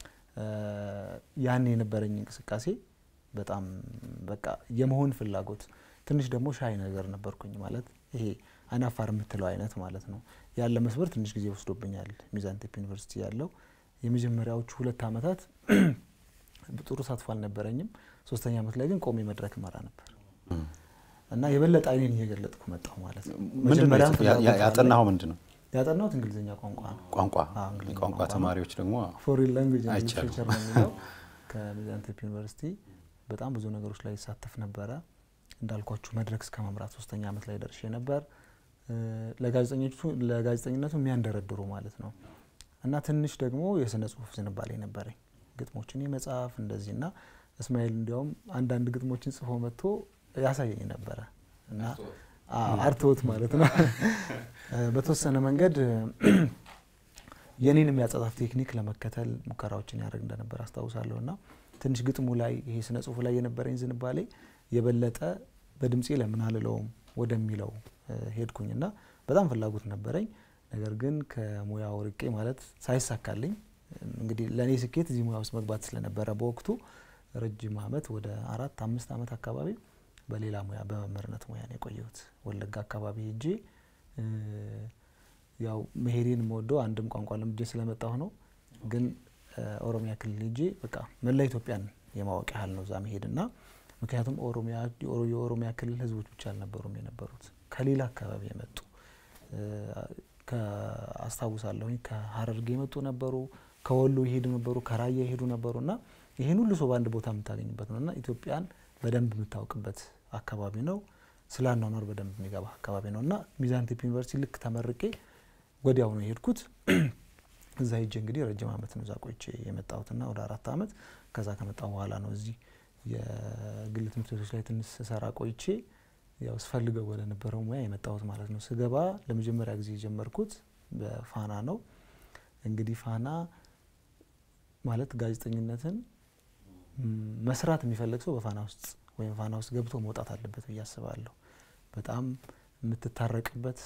ያኔ የነበረኝ እንቅስቃሴ በጣም በቃ የመሆን ፍላጎት ትንሽ ደግሞ ሻይ ነገር ነበርኩኝ ማለት ይሄ አናፋር የምትለው አይነት ማለት ነው ያለ መስበር ትንሽ ጊዜ ወስዶብኛል ሚዛን ቴፒ ዩኒቨርሲቲ ያለው የመጀመሪያዎቹ ሁለት አመታት ጥሩ ሳትፋል ነበርኝም ሶስተኛ አመት ላይ ግን ቆሜ መድረክ መራ ነበር እና የበለጠ አይኔን እየገለጥኩ መጣሁ ማለት ነው መጀመሪያ ያጠናው ምንድነው ያጠናው እንግሊዘኛ ቋንቋ ነው ቋንቋ ቋንቋ ተማሪዎች ደግሞ ፎሪን ላንጉዌጅ ኤንድ ሊትሬቸር ነው ከሚዛን ቴፒ ዩኒቨርሲቲ በጣም ብዙ ነገሮች ላይ ይሳተፍ ነበር እንዳልኳችሁ መድረክ እስከ መምራት ሶስተኛ አመት ላይ ደርሼ ነበር ለጋዜጠኞቹ ለጋዜጠኝነቱ የሚያንደረድሩ ማለት ነው እና ትንሽ ደግሞ የስነ ጽሁፍ ዝንባሌ ነበረኝ ግጥሞችን የመጻፍ እንደዚህና እስማኤል እንዲያውም አንድ አንድ ግጥሞችን ጽፎ መጥቶ ያሳየኝ ነበር እና አርቶት ማለት ነው በተወሰነ መንገድ የኔን የሚያጻጻፍ ቴክኒክ ለመከተል ሙከራዎችን ያደርግ እንደነበር አስታውሳለሁና ትንሽ ግጥሙ ላይ ይሄ ስነ ጽሁፍ ላይ የነበረኝ ዝንባሌ የበለጠ በድምጼ ለምን አልለውም ወደሚለው ሄድኩኝና በጣም ፍላጎት ነበረኝ ነገር ግን ከሙያው ርቄ ማለት ሳይሳካልኝ እንግዲህ ለኔ ስኬት እዚህ ሙያ ውስጥ መግባት ስለነበረ በወቅቱ ረጅም አመት ወደ አራት አምስት አመት አካባቢ በሌላ ሙያ በመመርነት ሙያ ነው የቆየሁት ወለጋ አካባቢ ሄጄ ያው መሄዴን ሞዶ አንድም ቋንቋ ለምጄ ስለመጣሁ ነው ግን ኦሮሚያ ክልል ሄጄ በቃ መላ ኢትዮጵያን የማወቅ ያህል ነው ዛ መሄድና ምክንያቱም ኦሮሚያ የኦሮሚያ ክልል ህዝቦች ብቻ አልነበሩም የነበሩት ከሌላ አካባቢ የመጡ ከአስታውሳለሁኝ ከሐረርጌ የመጡ ነበሩ ከወሎ ይሄዱ ነበሩ ከራያ ይሄዱ ነበሩና ይሄን ሁሉ ሰው ባንድ ቦታ የምታገኝበት ነውና ኢትዮጵያን በደንብ የምታውቅበት አካባቢ ነው ስላናኖር በደንብ የሚገባ አካባቢ ነውና ሚዛን ቴፒ ዩኒቨርሲቲ ልክ ተመርቄ ወዲያው ነው የሄድኩት እዛ ሄጄ እንግዲህ ረጅም አመት ነው እዛ ቆይቼ የመጣሁትና ወደ አራት አመት ከዛ ከመጣሁ በኋላ ነው እዚህ የግል ትምህርት ቤቶች ላይ ትንሽ ሰራ ቆይቼ ያው ስፈልገው ወደ ነበረው ሙያ የመጣሁት ማለት ነው ስገባ ለመጀመሪያ ጊዜ ጀመርኩት በፋና ነው እንግዲህ ፋና ማለት ጋዜጠኝነትን መስራት የሚፈልግ ሰው በፋና ውስጥ ወይም ፋና ውስጥ ገብቶ መውጣት አለበት በያስባለሁ በጣም የምትታረቅበት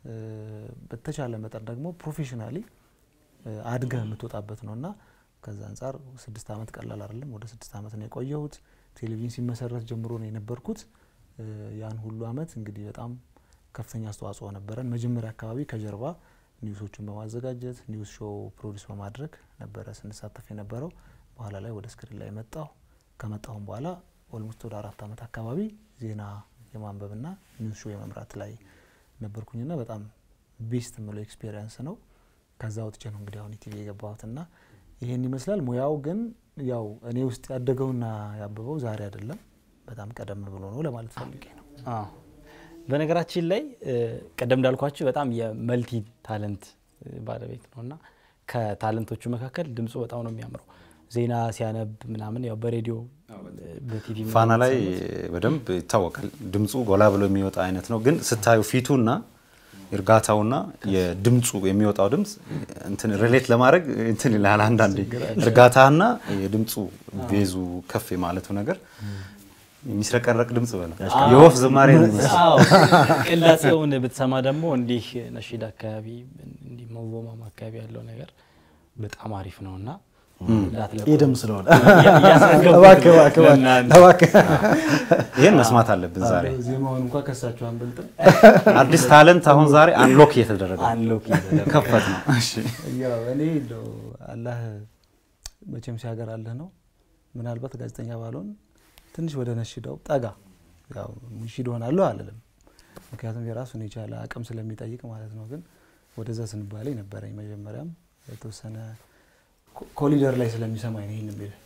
በተቻለ መጠን ደግሞ ፕሮፌሽናሊ አድገህ የምትወጣበት ነውና ከዛ አንፃር ስድስት አመት ቀላል አይደለም ወደ ስድስት አመት ነው የቆየሁት ቴሌቪዥን ሲመሰረት ጀምሮ ነው የነበርኩት ያን ሁሉ አመት እንግዲህ በጣም ከፍተኛ አስተዋጽኦ ነበረን መጀመሪያ አካባቢ ከጀርባ ኒውሶችን በማዘጋጀት ኒውስ ሾው ፕሮዲዩስ በማድረግ ነበረ ስንሳተፍ የነበረው በኋላ ላይ ወደ ስክሪን ላይ መጣሁ ከመጣሁም በኋላ ኦልሞስት ወደ አራት አመት አካባቢ ዜና የማንበብና ኒውስ ሾው የመምራት ላይ ነበርኩኝና በጣም ቤስት ምለው ኤክስፒሪየንስ ነው ከዛ ወጥቼ ነው እንግዲህ አሁን ኢቲቪ የገባሁትና ይሄን ይመስላል ሙያው ግን ያው እኔ ውስጥ ያደገውና ያበበው ዛሬ አይደለም በጣም ቀደም ብሎ ነው ለማለት ፈልጌ ነው አዎ በነገራችን ላይ ቀደም እንዳልኳችሁ በጣም የመልቲ ታለንት ባለቤት ነውና ከታለንቶቹ መካከል ድምጹ በጣም ነው የሚያምረው ዜና ሲያነብ ምናምን ያው በሬዲዮ በቲቪ ፋና ላይ በደንብ ይታወቃል ድምጹ ጎላ ብሎ የሚወጣ አይነት ነው ግን ስታዩ ፊቱና እርጋታውና የድምጹ የሚወጣው ድምጽ እንትን ሪሌት ለማድረግ እንትን ይላል አንዳንዴ እርጋታና የድምጹ ቤዙ ከፍ ማለቱ ነገር የሚስረቀረቅ ድምጽ በላ የወፍ ዝማሬ ነው አዎ ቅላጼውን ብትሰማ ደግሞ እንዲህ ነሺዳ አካባቢ እንዲህ መወማማ አካባቢ ያለው ነገር በጣም አሪፍ ነውና ኢደም ስለሆነ አባከ አባከ አባከ ይሄን መስማት አለብን ዛሬ ዜማውን እንኳን ከሳቸው አንበልጥ አዲስ ታለንት አሁን ዛሬ አንሎክ እየተደረገ አንሎክ እየተደረገ ከፈት ነው እሺ ያው እኔ ነው አላህ መቼም ሲያገር አለ ነው ምናልባት ጋዜጠኛ ባልሆን ትንሽ ወደ ነሽዳው ጠጋ ያው ሙሽድ ሆናለሁ አይደለም ምክንያቱም የራሱን የቻለ አቅም ስለሚጠይቅ ማለት ነው ግን ወደዛ ስንባለኝ ነበረኝ መጀመሪያም የተወሰነ ኮሊደር ላይ ስለሚሰማኝ ነው ይሄን ቢል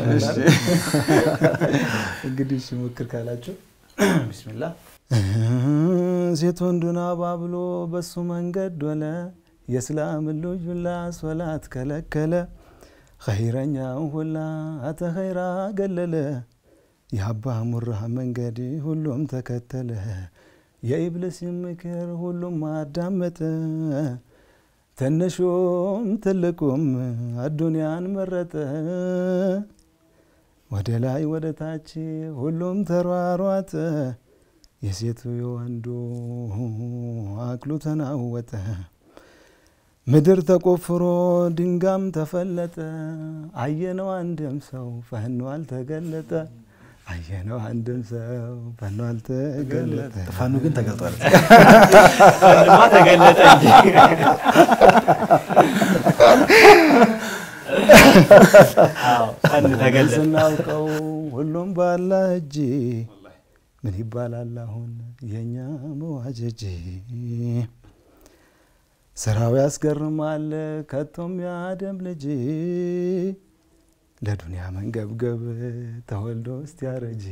እንግዲህ ሲሞክር ካላችሁ ቢስሚላህ ሴት ወንዱና ባብሎ በሱ መንገድ ወለ የእስላም ልጅ ሁላ ሶላት ከለከለ ኸይረኛው ሁላ አተ ኸይራ ገለለ ያባ ሙራህ መንገድ ሁሉም ተከተለ የኢብሊስ ምክር ሁሉም አዳመጠ ተነሹም ትልቁም አዱንያን መረጠ ወደ ላይ ወደ ታች ሁሉም ተሯሯጠ የሴቱ የወንዱ አክሉ ተናወጠ ምድር ተቆፍሮ ድንጋም ተፈለጠ አየነው አንድም ሰው ፈህኑ አልተገለጠ አየነው አንድም ሰው ፈህኑ አልተገለጠ ፈህኑ ግን ተገልጧል ማ ተገለጠ እንጂ አዎ ፈን ተገለጠ እናውቀው ሁሉም ባላ እጅ ምን ይባላል አሁን የኛ መዋጀጅ ስራው ያስገርማል ከቶም ያደም ልጅ ለዱንያ መንገብገብ ተወልዶ እስቲያረጂ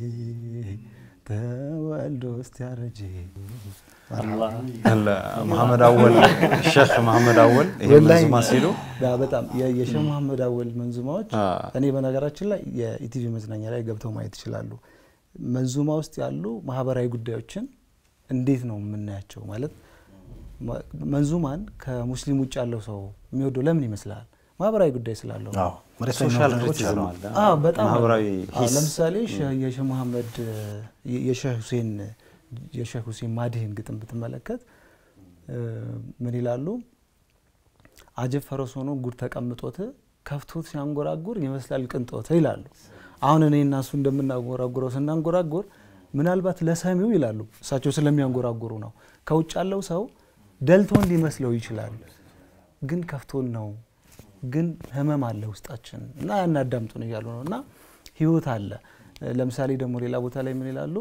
ተወልዶ እስቲያረጂ አላህ አላህ መሐመድ አወል ሼክ መሐመድ አወል ይሄ መንዙማ ሲሉ በጣም የሼክ መሐመድ አወል መንዙማዎች እኔ በነገራችን ላይ የኢቲቪ መዝናኛ ላይ ገብተው ማየት ይችላሉ መንዙማ ውስጥ ያሉ ማህበራዊ ጉዳዮችን እንዴት ነው የምናያቸው ማለት መንዙማን ከሙስሊም ውጭ ያለው ሰው የሚወደው ለምን ይመስላል ማህበራዊ ጉዳይ ስላለው አዎ ሶሻል ክሪቲሲዝም አለ አዎ በጣም ማህበራዊ ለምሳሌ የሼክ መሐመድ የሼክ ሁሴን የሼክ ሁሴን ማዲህን ግጥም ብትመለከት ምን ይላሉ አጀብ ፈረስ ሆኖ ጉድ ተቀምጦት ከፍቶት ሲያንጎራጉር ይመስላል ቅንጦት ይላሉ አሁን እኔና እሱ እንደምናጎራጉረው ስናንጎራጉር ምናልባት ለሰሚው ይላሉ እሳቸው ስለሚያንጎራጉሩ ነው ከውጭ ያለው ሰው ደልቶን ሊመስለው ይችላል ግን ከፍቶን ነው ግን ህመም አለ ውስጣችን እና ያናዳምጡን ይያሉ ነውና ህይወት አለ ለምሳሌ ደግሞ ሌላ ቦታ ላይ ምን ይላሉ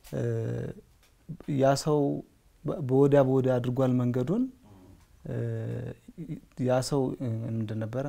ያ ሰው በወዳ በወዳ አድርጓል መንገዱን ያ ሰው እንደነበረ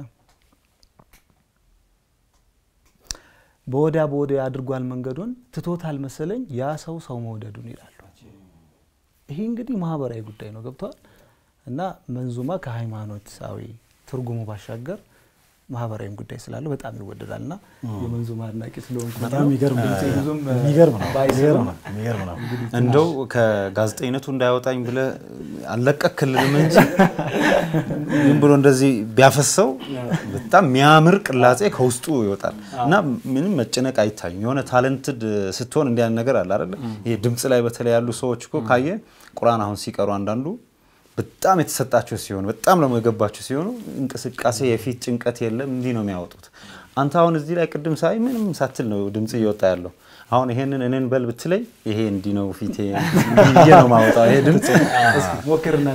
በወዳ በወዳ አድርጓል መንገዱን ትቶታል መሰለኝ ያ ሰው ሰው መውደዱን ይላሉ ይሄ እንግዲህ ማህበራዊ ጉዳይ ነው ገብቷል እና መንዙማ ከሃይማኖታዊ ትርጉሙ ባሻገር ማህበራዊ ጉዳይ ስላለው በጣም ይወደዳልና የመንዙማ አድናቂ ስለሆንኩ በጣም ይገርም ብዙም ይገርም ነው ይገርም ነው ይገርም ነው እንደው ከጋዜጠኝነቱ እንዳይወጣኝ ብለ አለቀክልንም እንጂ ምን ብሎ እንደዚህ ቢያፈሰው በጣም የሚያምር ቅላጼ ከውስጡ ይወጣል እና ምንም መጨነቅ አይታይም የሆነ ታለንትድ ስትሆን እንዲያን ነገር አለ አይደል ይሄ ድምጽ ላይ በተለይ ያሉ ሰዎች እኮ ካየ ቁርአን አሁን ሲቀሩ አንዳንዱ በጣም የተሰጣቸው ሲሆን በጣም ነው የገባቸው ሲሆኑ እንቅስቃሴ የፊት ጭንቀት የለም እንዲ ነው የሚያወጡት አንተ አሁን እዚህ ላይ ቅድም ሳይ ምንም ሳትል ነው ድምጽ እየወጣ ያለው አሁን ይሄንን እኔን በል ብትለይ ይሄ እንዲ ነው ፊቴ እንዲ ነው ማውጣው ይሄ ድምጽ ሞክርና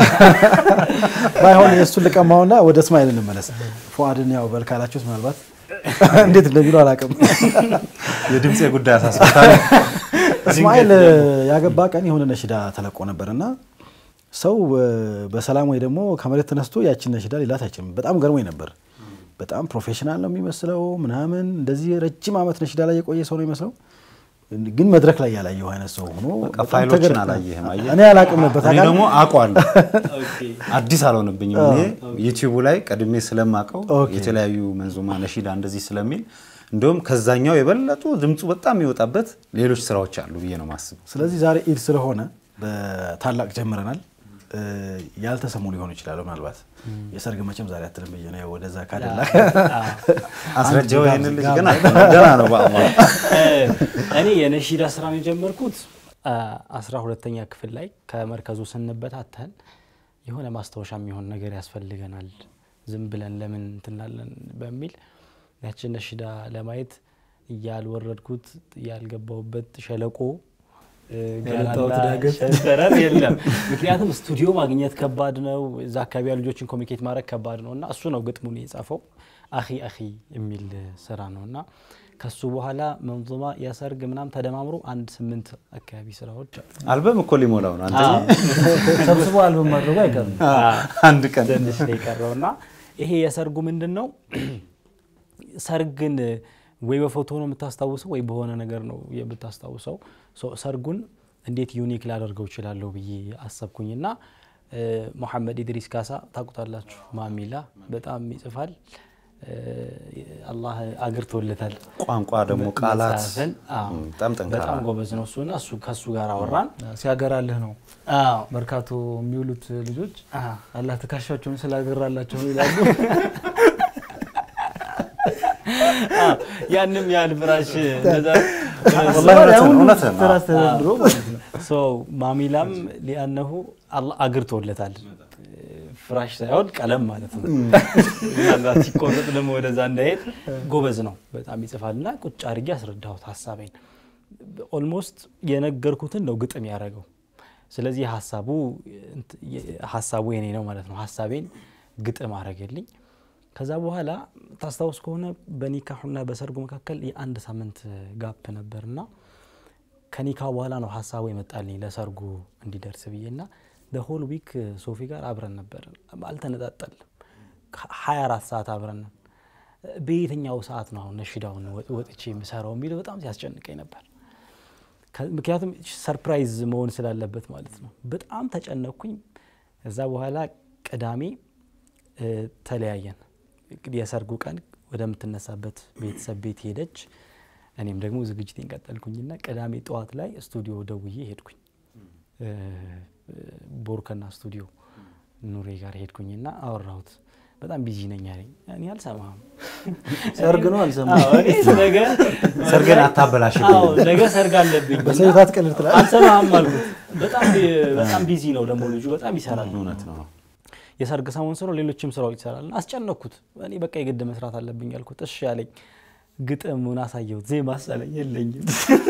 ባይሆን የሱ ለቀማውና ወደ እስማኤል እንመለስ ፉአድን ያው በልካላችሁት ምናልባት እንዴት እንደሚለው አላቀም የድምጽ ጉዳይ አሳስበታል እስማኤል ያገባ ቀን የሆነ ነሽዳ ተለቆ ነበርና ሰው በሰላም ወይ ደግሞ ከመሬት ተነስቶ ያችን ነሽዳ ሊላት አይችልም በጣም ገርሞኝ ነበር በጣም ፕሮፌሽናል ነው የሚመስለው ምናምን እንደዚህ ረጅም አመት ነሽዳ ላይ የቆየ ሰው ነው የሚመስለው ግን መድረክ ላይ ያላየው አይነት ሰው ሆኖ ፋይሎችን አላየህም አየህ እኔ አላቅም ነበር ታዲያ ደግሞ አቋለሁ አዲስ አልሆነብኝም እኔ ዩቲዩብ ላይ ቀድሜ ስለማቀው የተለያዩ መንዙማ ነሽዳ እንደዚህ ስለሚል እንደውም ከዛኛው የበለጡ ድምጹ በጣም ይወጣበት ሌሎች ስራዎች አሉ ብዬ ነው ማስበው ስለዚህ ዛሬ ኢድ ስለሆነ በታላቅ ጀምረናል ያልተሰሙ ሊሆኑ ይችላል ምናልባት የሰርግ መቼም ዛሬ አትልም በየነ ወደዛ ካደላ አስረጀው ይሄንን ልጅ ገና ገና ነው በአላህ እኔ የነሺዳ ስራ ነው ጀመርኩት አስራ ሁለተኛ ክፍል ላይ ከመርከዙ ስንበታተን የሆነ ማስተዋሻ የሚሆን ነገር ያስፈልገናል ዝም ብለን ለምን እንትናለን በሚል ያችን ነሺዳ ለማየት ያልወረድኩት ያልገባውበት ሸለቆ ገላታው ተዳገስ ተራር የለም ምክንያቱም ስቱዲዮ ማግኘት ከባድ ነው እዛ አካባቢ ያሉ ልጆችን ኮሚኒኬት ማድረግ ከባድ ነውና እሱ ነው ግጥሙን የጻፈው አኺ አኺ የሚል ስራ ነውና ከሱ በኋላ መንዙማ ያሰርግ ምናም ተደማምሮ አንድ ስምንት አካባቢ ስራዎች አልበም እኮ ሊሞላው ነው አንተ ሰብስቦ አልበም ማድረግ አይቀርም አንድ ቀን ትንሽ ይቀርውና ይሄ ያሰርጉ ምንድነው ሰርግን ወይ በፎቶ ነው የምታስታውሰው ወይ በሆነ ነገር ነው የምታስታውሰው ሶ ሰርጉን እንዴት ዩኒክ ላደርገው ይችላል ብዬ አሰብኩኝና መሐመድ ኢድሪስ ካሳ ታቁታላችሁ ማሚላ በጣም ይጽፋል አላህ አግርቶለታል ቋንቋ ደግሞ ቃላት በጣም ጠንካራ በጣም ጎበዝ ነው እሱና እሱ ከሱ ጋር አወራን ሲያገራልህ ነው አዎ መርካቶ የሚውሉት ልጆች አላህ ተካሻቸውን ስላገራላቸው ይላሉ ያንም ያል ፍራሽ ነዛ والله እውነት ነው ተራስ ተደርድሮ ማለት ነው ሶ ማሚላም لانه الله አግርቶለታል ፍራሽ ሳይሆን ቀለም ማለት ነው ምናልባት ሲቆረጥ ደግሞ ወደዛ እንዳይሄድ ጎበዝ ነው በጣም ይጽፋልና ቁጭ አድርጌ አስረዳሁት ሐሳቤን ኦልሞስት የነገርኩትን ነው ግጥም ያረጋው ስለዚህ ሐሳቡ ሐሳቡ የኔ ነው ማለት ነው ሐሳቤን ግጥም አረገልኝ ከዛ በኋላ ታስታውስ ከሆነ በኒካሁና በሰርጉ መካከል የአንድ ሳምንት ጋፕ ነበርና ከኒካው በኋላ ነው ሐሳቡ የመጣልኝ ለሰርጉ እንዲደርስ ብዬና the whole week ሶፊ ጋር አብረን ነበር አልተነጣጠልም ሃያ አራት ሰዓት አብረን በየትኛው ሰዓት ነው ነሽዳውን ወጥቼ ምሰራው የሚለው በጣም ሲያስጨንቀኝ ነበር ምክንያቱም ሰርፕራይዝ መሆን ስላለበት ማለት ነው በጣም ተጨነቅኩኝ ከዛ በኋላ ቅዳሜ ተለያየን የሰርጉ ቀን ወደምትነሳበት ቤተሰብ ቤት ሄደች እኔም ደግሞ ዝግጅቴን ቀጠልኩኝና ቅዳሜ ጧት ላይ ስቱዲዮ ደውዬ ሄድኩኝ ቦርከና ስቱዲዮ ኑሬ ጋር ሄድኩኝና አወራሁት በጣም ቢዚ ነኝ አለኝ እኔ አልሰማም ሰርግ ነው አልሰማም አዎ እኔ ነገ ሰርገን አታበላሽብኝ አዎ ነገ ሰርግ አለብኝ በሰይታት ቀልል ትላለህ አልሰማም አልኩት በጣም በጣም ቢዚ ነው ደግሞ ልጁ በጣም ይሰራል እውነት ነው የሰርግ ሰሞን ስራው ሌሎችም ስራው ይሰራልና አስጨነኩት እኔ በቃ የግድ መስራት አለብኝ አልኩት እሺ አለኝ ግጥሙን አሳየሁት ዜማ አሳለኝ የለኝም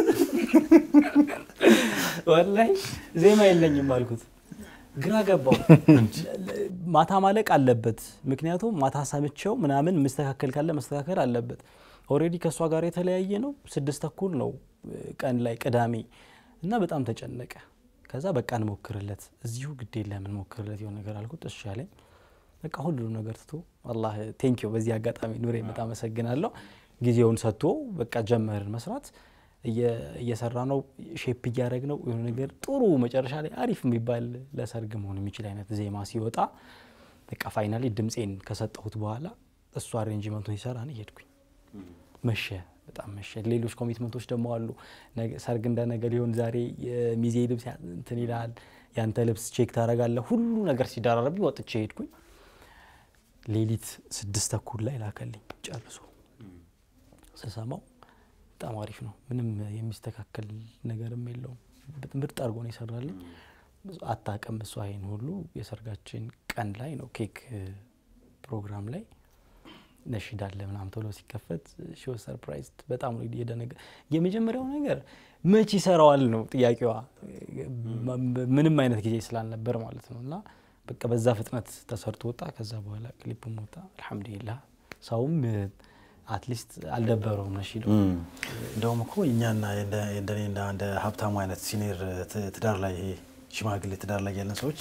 ወላሂ ዜማ የለኝም አልኩት ግራ ገባው ማታ ማለቅ አለበት ምክንያቱም ማታ ሰምቼው ምናምን መስተካከል ካለ መስተካከል አለበት ኦሬዲ ከሷ ጋር የተለያየ ነው ስድስት ተኩል ነው ቀን ላይ ቅዳሜ እና በጣም ተጨነቀ ከዛ በቃ እንሞክርለት እዚሁ ግድ የለም እንሞክርለት የሆነ ነገር አልኩት እሺ አለኝ በቃ ሁሉ ነገር ትቶ አላህ ቴንክ ዩ በዚህ አጋጣሚ ኑሬ በጣም አመሰግናለሁ ጊዜውን ሰጥቶ በቃ ጀመርን መስራት እየሰራ ነው ሼፕ እያደረግ ነው የሆነ ነገር ጥሩ መጨረሻ ላይ አሪፍ የሚባል ለሰርግ መሆን የሚችል አይነት ዜማ ሲወጣ በቃ ፋይናሊ ድምጼን ከሰጠሁት በኋላ እሱ አሬንጅመንቱን ይሰራ ነው ሄድኩኝ መሸ በጣም መሸ ሌሎች ኮሚትመንቶች ደግሞ አሉ ሰርግ እንደነገ ሊሆን ዛሬ ሚዜ ልብስ እንትን ይላል ያንተ ልብስ ቼክ ታረጋለህ ሁሉ ነገር ሲዳራረብ ወጥቼ ሄድኩኝ ሌሊት ስድስት ተኩል ላይ ላከልኝ ጨርሶ ሰሰማው በጣም አሪፍ ነው ምንም የሚስተካከል ነገርም የለውም ምርጥ አርጎ ነው ይሰራልኝ አጣቀም እሱ አይን ሁሉ የሰርጋችን ቀን ላይ ነው ኬክ ፕሮግራም ላይ ነሽዳ ለምናም ተብሎ ሲከፈት ሾው ሰርፕራይዝ በጣም ነው የደነገ የመጀመሪያው ነገር መቼ ይሰራዋል ነው ጥያቄዋ ምንም አይነት ጊዜ ስላልነበር ማለት ነውና በቃ በዛ ፍጥነት ተሰርቶ ወጣ ከዛ በኋላ ክሊፑም ወጣ አልহামዱሊላህ ሰውም አትሊስት አልደበረውም ነሽዶ እንደውም እኮ እኛና እንደኔ እንደ ሀብታሙ አይነት ሲኒየር ትዳር ላይ ሽማግሌ ትዳር ላይ ያለን ሰዎች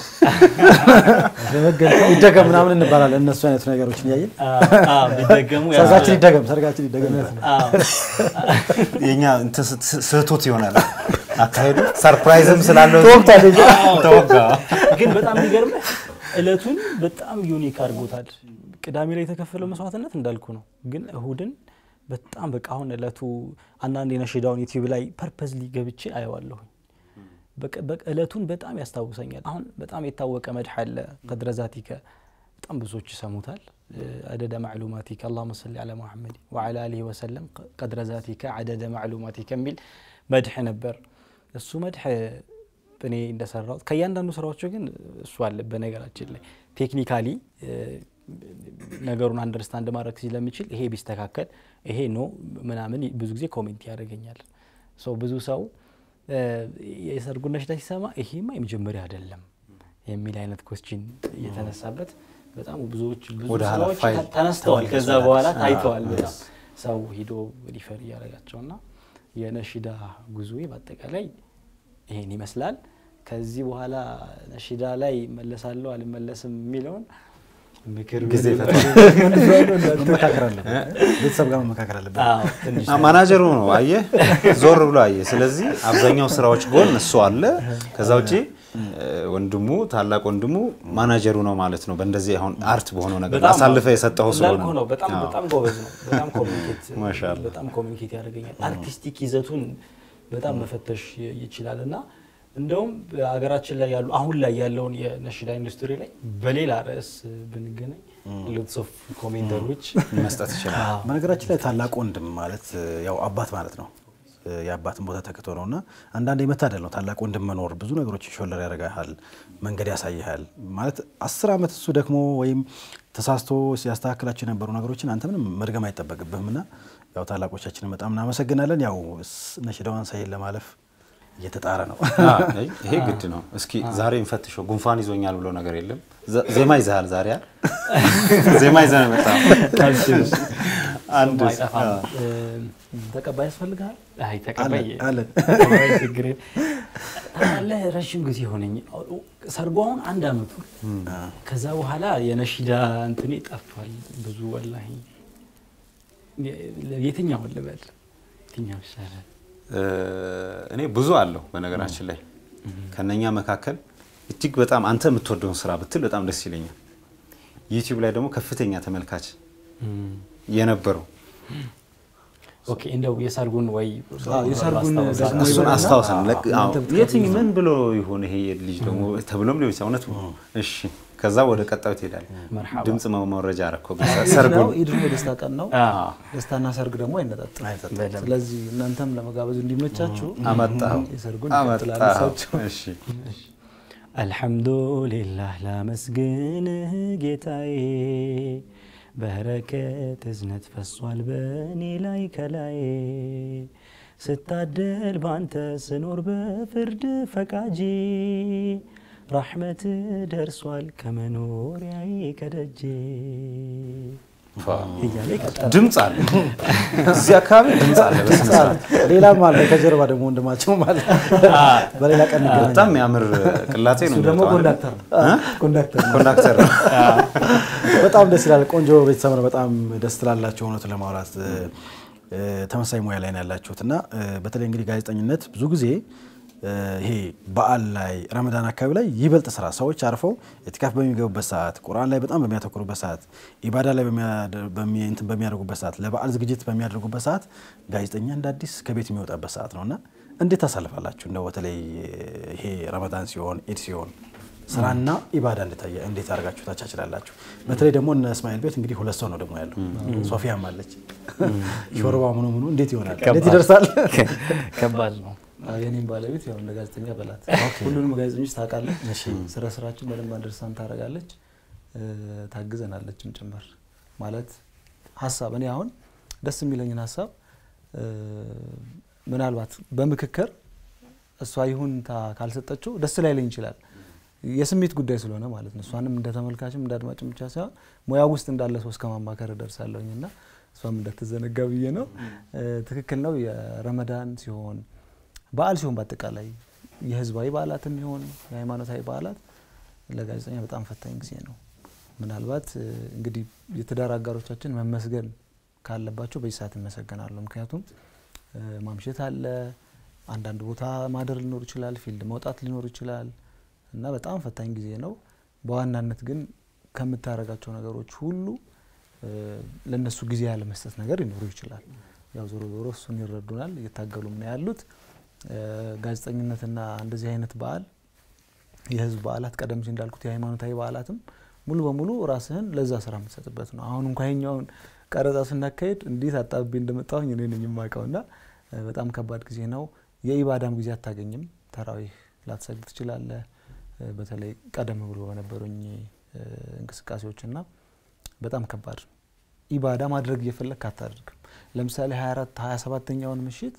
በመገንጠው ይደገም ምናምን እንባላለን እነሱ አይነት ነገሮችን ያየን አዎ ቢደገሙ ያ ሰርጋችን ይደገም ሰርጋችን ይደገም አዎ የኛ እንተ ስህተት ይሆናል አካሄዱ ሰርፕራይዝም ስላለው ተወቅታለች ተወጋ ግን በጣም የሚገርም እለቱን በጣም ዩኒክ አድርጎታል ቅዳሜ ላይ የተከፈለው መስዋዕትነት እንዳልኩ ነው ግን እሁድን በጣም በቃ አሁን እለቱ አንዳንድ የነሽዳውን ዩቲዩብ ላይ ፐርፐዝሊ ገብቼ አየዋለሁ በቃ እለቱን በጣም ያስታውሰኛል አሁን በጣም የታወቀ መድህ አለ قدرزاتك በጣም ብዙዎች ይሰሙታል عدد معلوماتك اللهم صل على محمد وعلى اله وسلم قدرزاتك عدد معلوماتك ሚል መድህ ነበር እሱ መድህ እኔ እንደሰራው ከያንዳንዱ ስራዎች ግን እሱ አለ በነገራችን ላይ ቴክኒካሊ ነገሩን አንደርስታንድ ማድረግ ስለሚችል ይሄ ቢስተካከል ይሄ ነው ምናምን ብዙ ጊዜ ኮሜንት ያደርገኛል ሶ ብዙ ሰው የሰርጉ ነሽዳ ሲሰማ ይሄማ የመጀመሪያ አይደለም የሚል አይነት ኩዌስችን የተነሳበት በጣም ብዙዎች ብዙ ሰዎች ተነስተዋል ከዛ በኋላ ታይተዋል በጣም ሰው ሄዶ ሪፈር ያደርጋቸውና የነሽዳ ጉዞዬ በአጠቃላይ ይሄን ይመስላል ከዚህ በኋላ ነሽዳ ላይ መለሳለሁ አልመለስም የሚለውን ምክር ጊዜ ፈተና መካከራለን ቤተሰብ ጋር መካከራለን አዎ ትንሽ ማናጀሩ ነው አየ ዞር ብሎ አየ ስለዚህ አብዛኛው ስራዎች ጎን እሱ አለ ከዛው እጪ ወንድሙ ታላቅ ወንድሙ ማናጀሩ ነው ማለት ነው በእንደዚህ አሁን አርት በሆነ ነገር አሳልፈ የሰጠው ስለሆነ ነው በጣም በጣም ጎበዝ ነው በጣም ኮሚኒኬት ማሻአላ በጣም ኮሚኒኬት ያደርገኛል አርቲስቲክ ይዘቱን በጣም መፈተሽ ይችላልና እንደውም ሀገራችን ላይ ያሉ አሁን ላይ ያለውን የነሽዳ ኢንዱስትሪ ላይ በሌላ ራስ ብንገናኝ lots of ኮሜንተሮች መስጠት ይችላል በነገራችን ላይ ታላቅ ወንድም ማለት ያው አባት ማለት ነው ያባትን ቦታ ተከቶ ነውና አንዳንዴ መታደል ነው ታላቅ ወንድም መኖር ብዙ ነገሮች ሾለር ያደርጋል መንገድ ያሳይሃል ማለት አስር አመት እሱ ደግሞ ወይም ተሳስቶ ሲያስተካክላቸው የነበሩ ነገሮችን አንተ ምንም መድገም አይተበቅብህምና ያው ታላቆቻችንን በጣም እናመሰግናለን ያው ነሽዳዋን ሳይል ለማለፍ እየተጣረ ነው ይሄ ግድ ነው እስኪ ዛሬ እንፈትሽው ጉንፋን ይዞኛል ብሎ ነገር የለም ዜማ ይዛል ዛሬ ያ ዜማ ይዘና መጣ አንድ ተቀባይ ያስፈልጋል አይ ተቀባይ አለ ችግር አለ ረጅም ጊዜ ሆነኝ ሰርጓውን አንድ አመቱ ከዛ በኋላ የነሽዳ እንትኔ ጠፋል ብዙ ወላሂ የትኛው ልበል የትኛው ይሻላል እኔ ብዙ አለው በነገራችን ላይ ከነኛ መካከል እጅግ በጣም አንተ የምትወደውን ስራ ብትል በጣም ደስ ይለኛል ዩቲዩብ ላይ ደግሞ ከፍተኛ ተመልካች የነበረው ኦኬ እንደው የሰርጉን ወይ የሰርጉን እሱን አስተዋውሰን ለአው የትኝ ምን ብሎ ይሆን ይሄ ልጅ ደግሞ ተብሎም ሊሆን ይችላል እውነት እሺ ከዛ ወደ ቀጣው ትሄዳል ድምጽ መመረጃ አረኮ ሰርጉ ይድሮ ደስታ ቀን ነው ደስታና ሰርግ ደግሞ አይነጣጥም ስለዚህ እናንተም ለመጋበዝ እንዲመቻችሁ አመጣው የሰርጉን አመጣው እሺ አልহামዱሊላህ ላመስግንህ ጌታዬ በረከት እዝነት ፈሷል በእኔ ላይ ከላይ ስታደል ባንተ ስኖር በፍርድ ፈቃጂ رحمت درسوال كمنوري كدجي ድምጽ አለ እዚያ አካባቢ ድምጽ አለ በስንት ሌላ ማለት ከጀርባ ደግሞ እንደማቸው ማለት በሌላ ቀን እንገናኛለን በጣም ያምር ቅላቴ ነው ደግሞ ኮንዳክተር ኮንዳክተር ኮንዳክተር በጣም ደስ ይላል ቆንጆ ቤተሰብ ነው በጣም ደስ ትላላችሁ ሆኖት ለማውራት ተመሳሳይ ሙያ ላይ ያላችሁትና በተለይ እንግዲህ ጋዜጠኝነት ብዙ ጊዜ ይሄ በዓል ላይ ረመዳን አካባቢ ላይ ይበልጥ ስራ ሰዎች አርፈው ኢቲካፍ በሚገቡበት ሰዓት ቁርአን ላይ በጣም በሚያተኩሩበት ሰዓት ኢባዳ ላይ በሚያንተን በሚያደርጉበት ሰዓት ለበዓል ዝግጅት በሚያደርጉበት ሰዓት ጋዜጠኛ እንደ አዲስ ከቤት የሚወጣበት ሰዓት ነውና እንዴት ታሳልፋላችሁ እንደው በተለይ ይሄ ረመዳን ሲሆን ኢድ ሲሆን ስራና ኢባዳ እንድታየ እንዴት አድርጋችሁ ታቻችላላችሁ በተለይ ደግሞ እነ እስማኤል ቤት እንግዲህ ሁለት ሰው ነው ደግሞ ያለው ሶፊያም አለች ሾርባ ምኑ ምኑ እንዴት ይሆናል እንዴት ይደርሳል ከባድ ነው የኔም ባለቤት ያው እንደ ጋዜጠኛ በላት ሁሉንም ጋዜጠኞች ታውቃለች ስራ ስራችን በደንብ አንደርስታንድ ታደርጋለች ታግዘናለችም ጭምር ማለት ሐሳብ እኔ አሁን ደስ የሚለኝን ሐሳብ ምናልባት በመከከር እሷ ይሁንታ ካልሰጠችው ደስ ላይለኝ ይችላል የስሜት ጉዳይ ስለሆነ ማለት ነው እሷንም እንደ ተመልካችም እንደ አድማጭም ብቻ ሳይሆን ሙያው ውስጥ እንዳለ ሰው እስከማማከር ደርሳለሁኝና እሷም እንደተዘነጋ ብዬ ነው ትክክል ነው የረመዳን ሲሆን በዓል ሲሆን በአጠቃላይ የህዝባዊ በዓላትም ይሆን የሃይማኖታዊ በዓላት ለጋዜጠኛ በጣም ፈታኝ ጊዜ ነው ምናልባት እንግዲህ የትዳር አጋሮቻችን መመስገን ካለባቸው በይሳት እንመሰገናለሁ ምክንያቱም ማምሸት አለ አንዳንድ ቦታ ማደር ሊኖር ይችላል ፊልድ መውጣት ሊኖር ይችላል እና በጣም ፈታኝ ጊዜ ነው በዋናነት ግን ከምታረጋቸው ነገሮች ሁሉ ለነሱ ጊዜ ያለ መስጠት ነገር ይኖር ይችላል ያው ዞሮ ዞሮ እሱን ይረዱናል እየታገሉም ነው ያሉት ጋዜጠኝነትና እንደዚህ አይነት በዓል የህዝብ በዓላት ቀደም ሲል እንዳልኩት የሃይማኖታዊ በዓላትም ሙሉ በሙሉ ራስህን ለዛ ስራ የምትሰጥበት ነው አሁን እንኳን ይኛውን ቀረጻ ስናካሄድ እንዴት አጣብቤ እንደመጣሁኝ እኔ ነኝ የማውቀውና በጣም ከባድ ጊዜ ነው የኢባዳም ጊዜ አታገኝም ተራዊህ ላትሰግድ ትችላለህ በተለይ ቀደም ብሎ በነበሩኝ እንቅስቃሴዎችና በጣም ከባድ ኢባዳ ማድረግ እየፈለክ አታደርግም ለምሳሌ ሃያ አራት ሃያ ሰባተኛውን ምሽት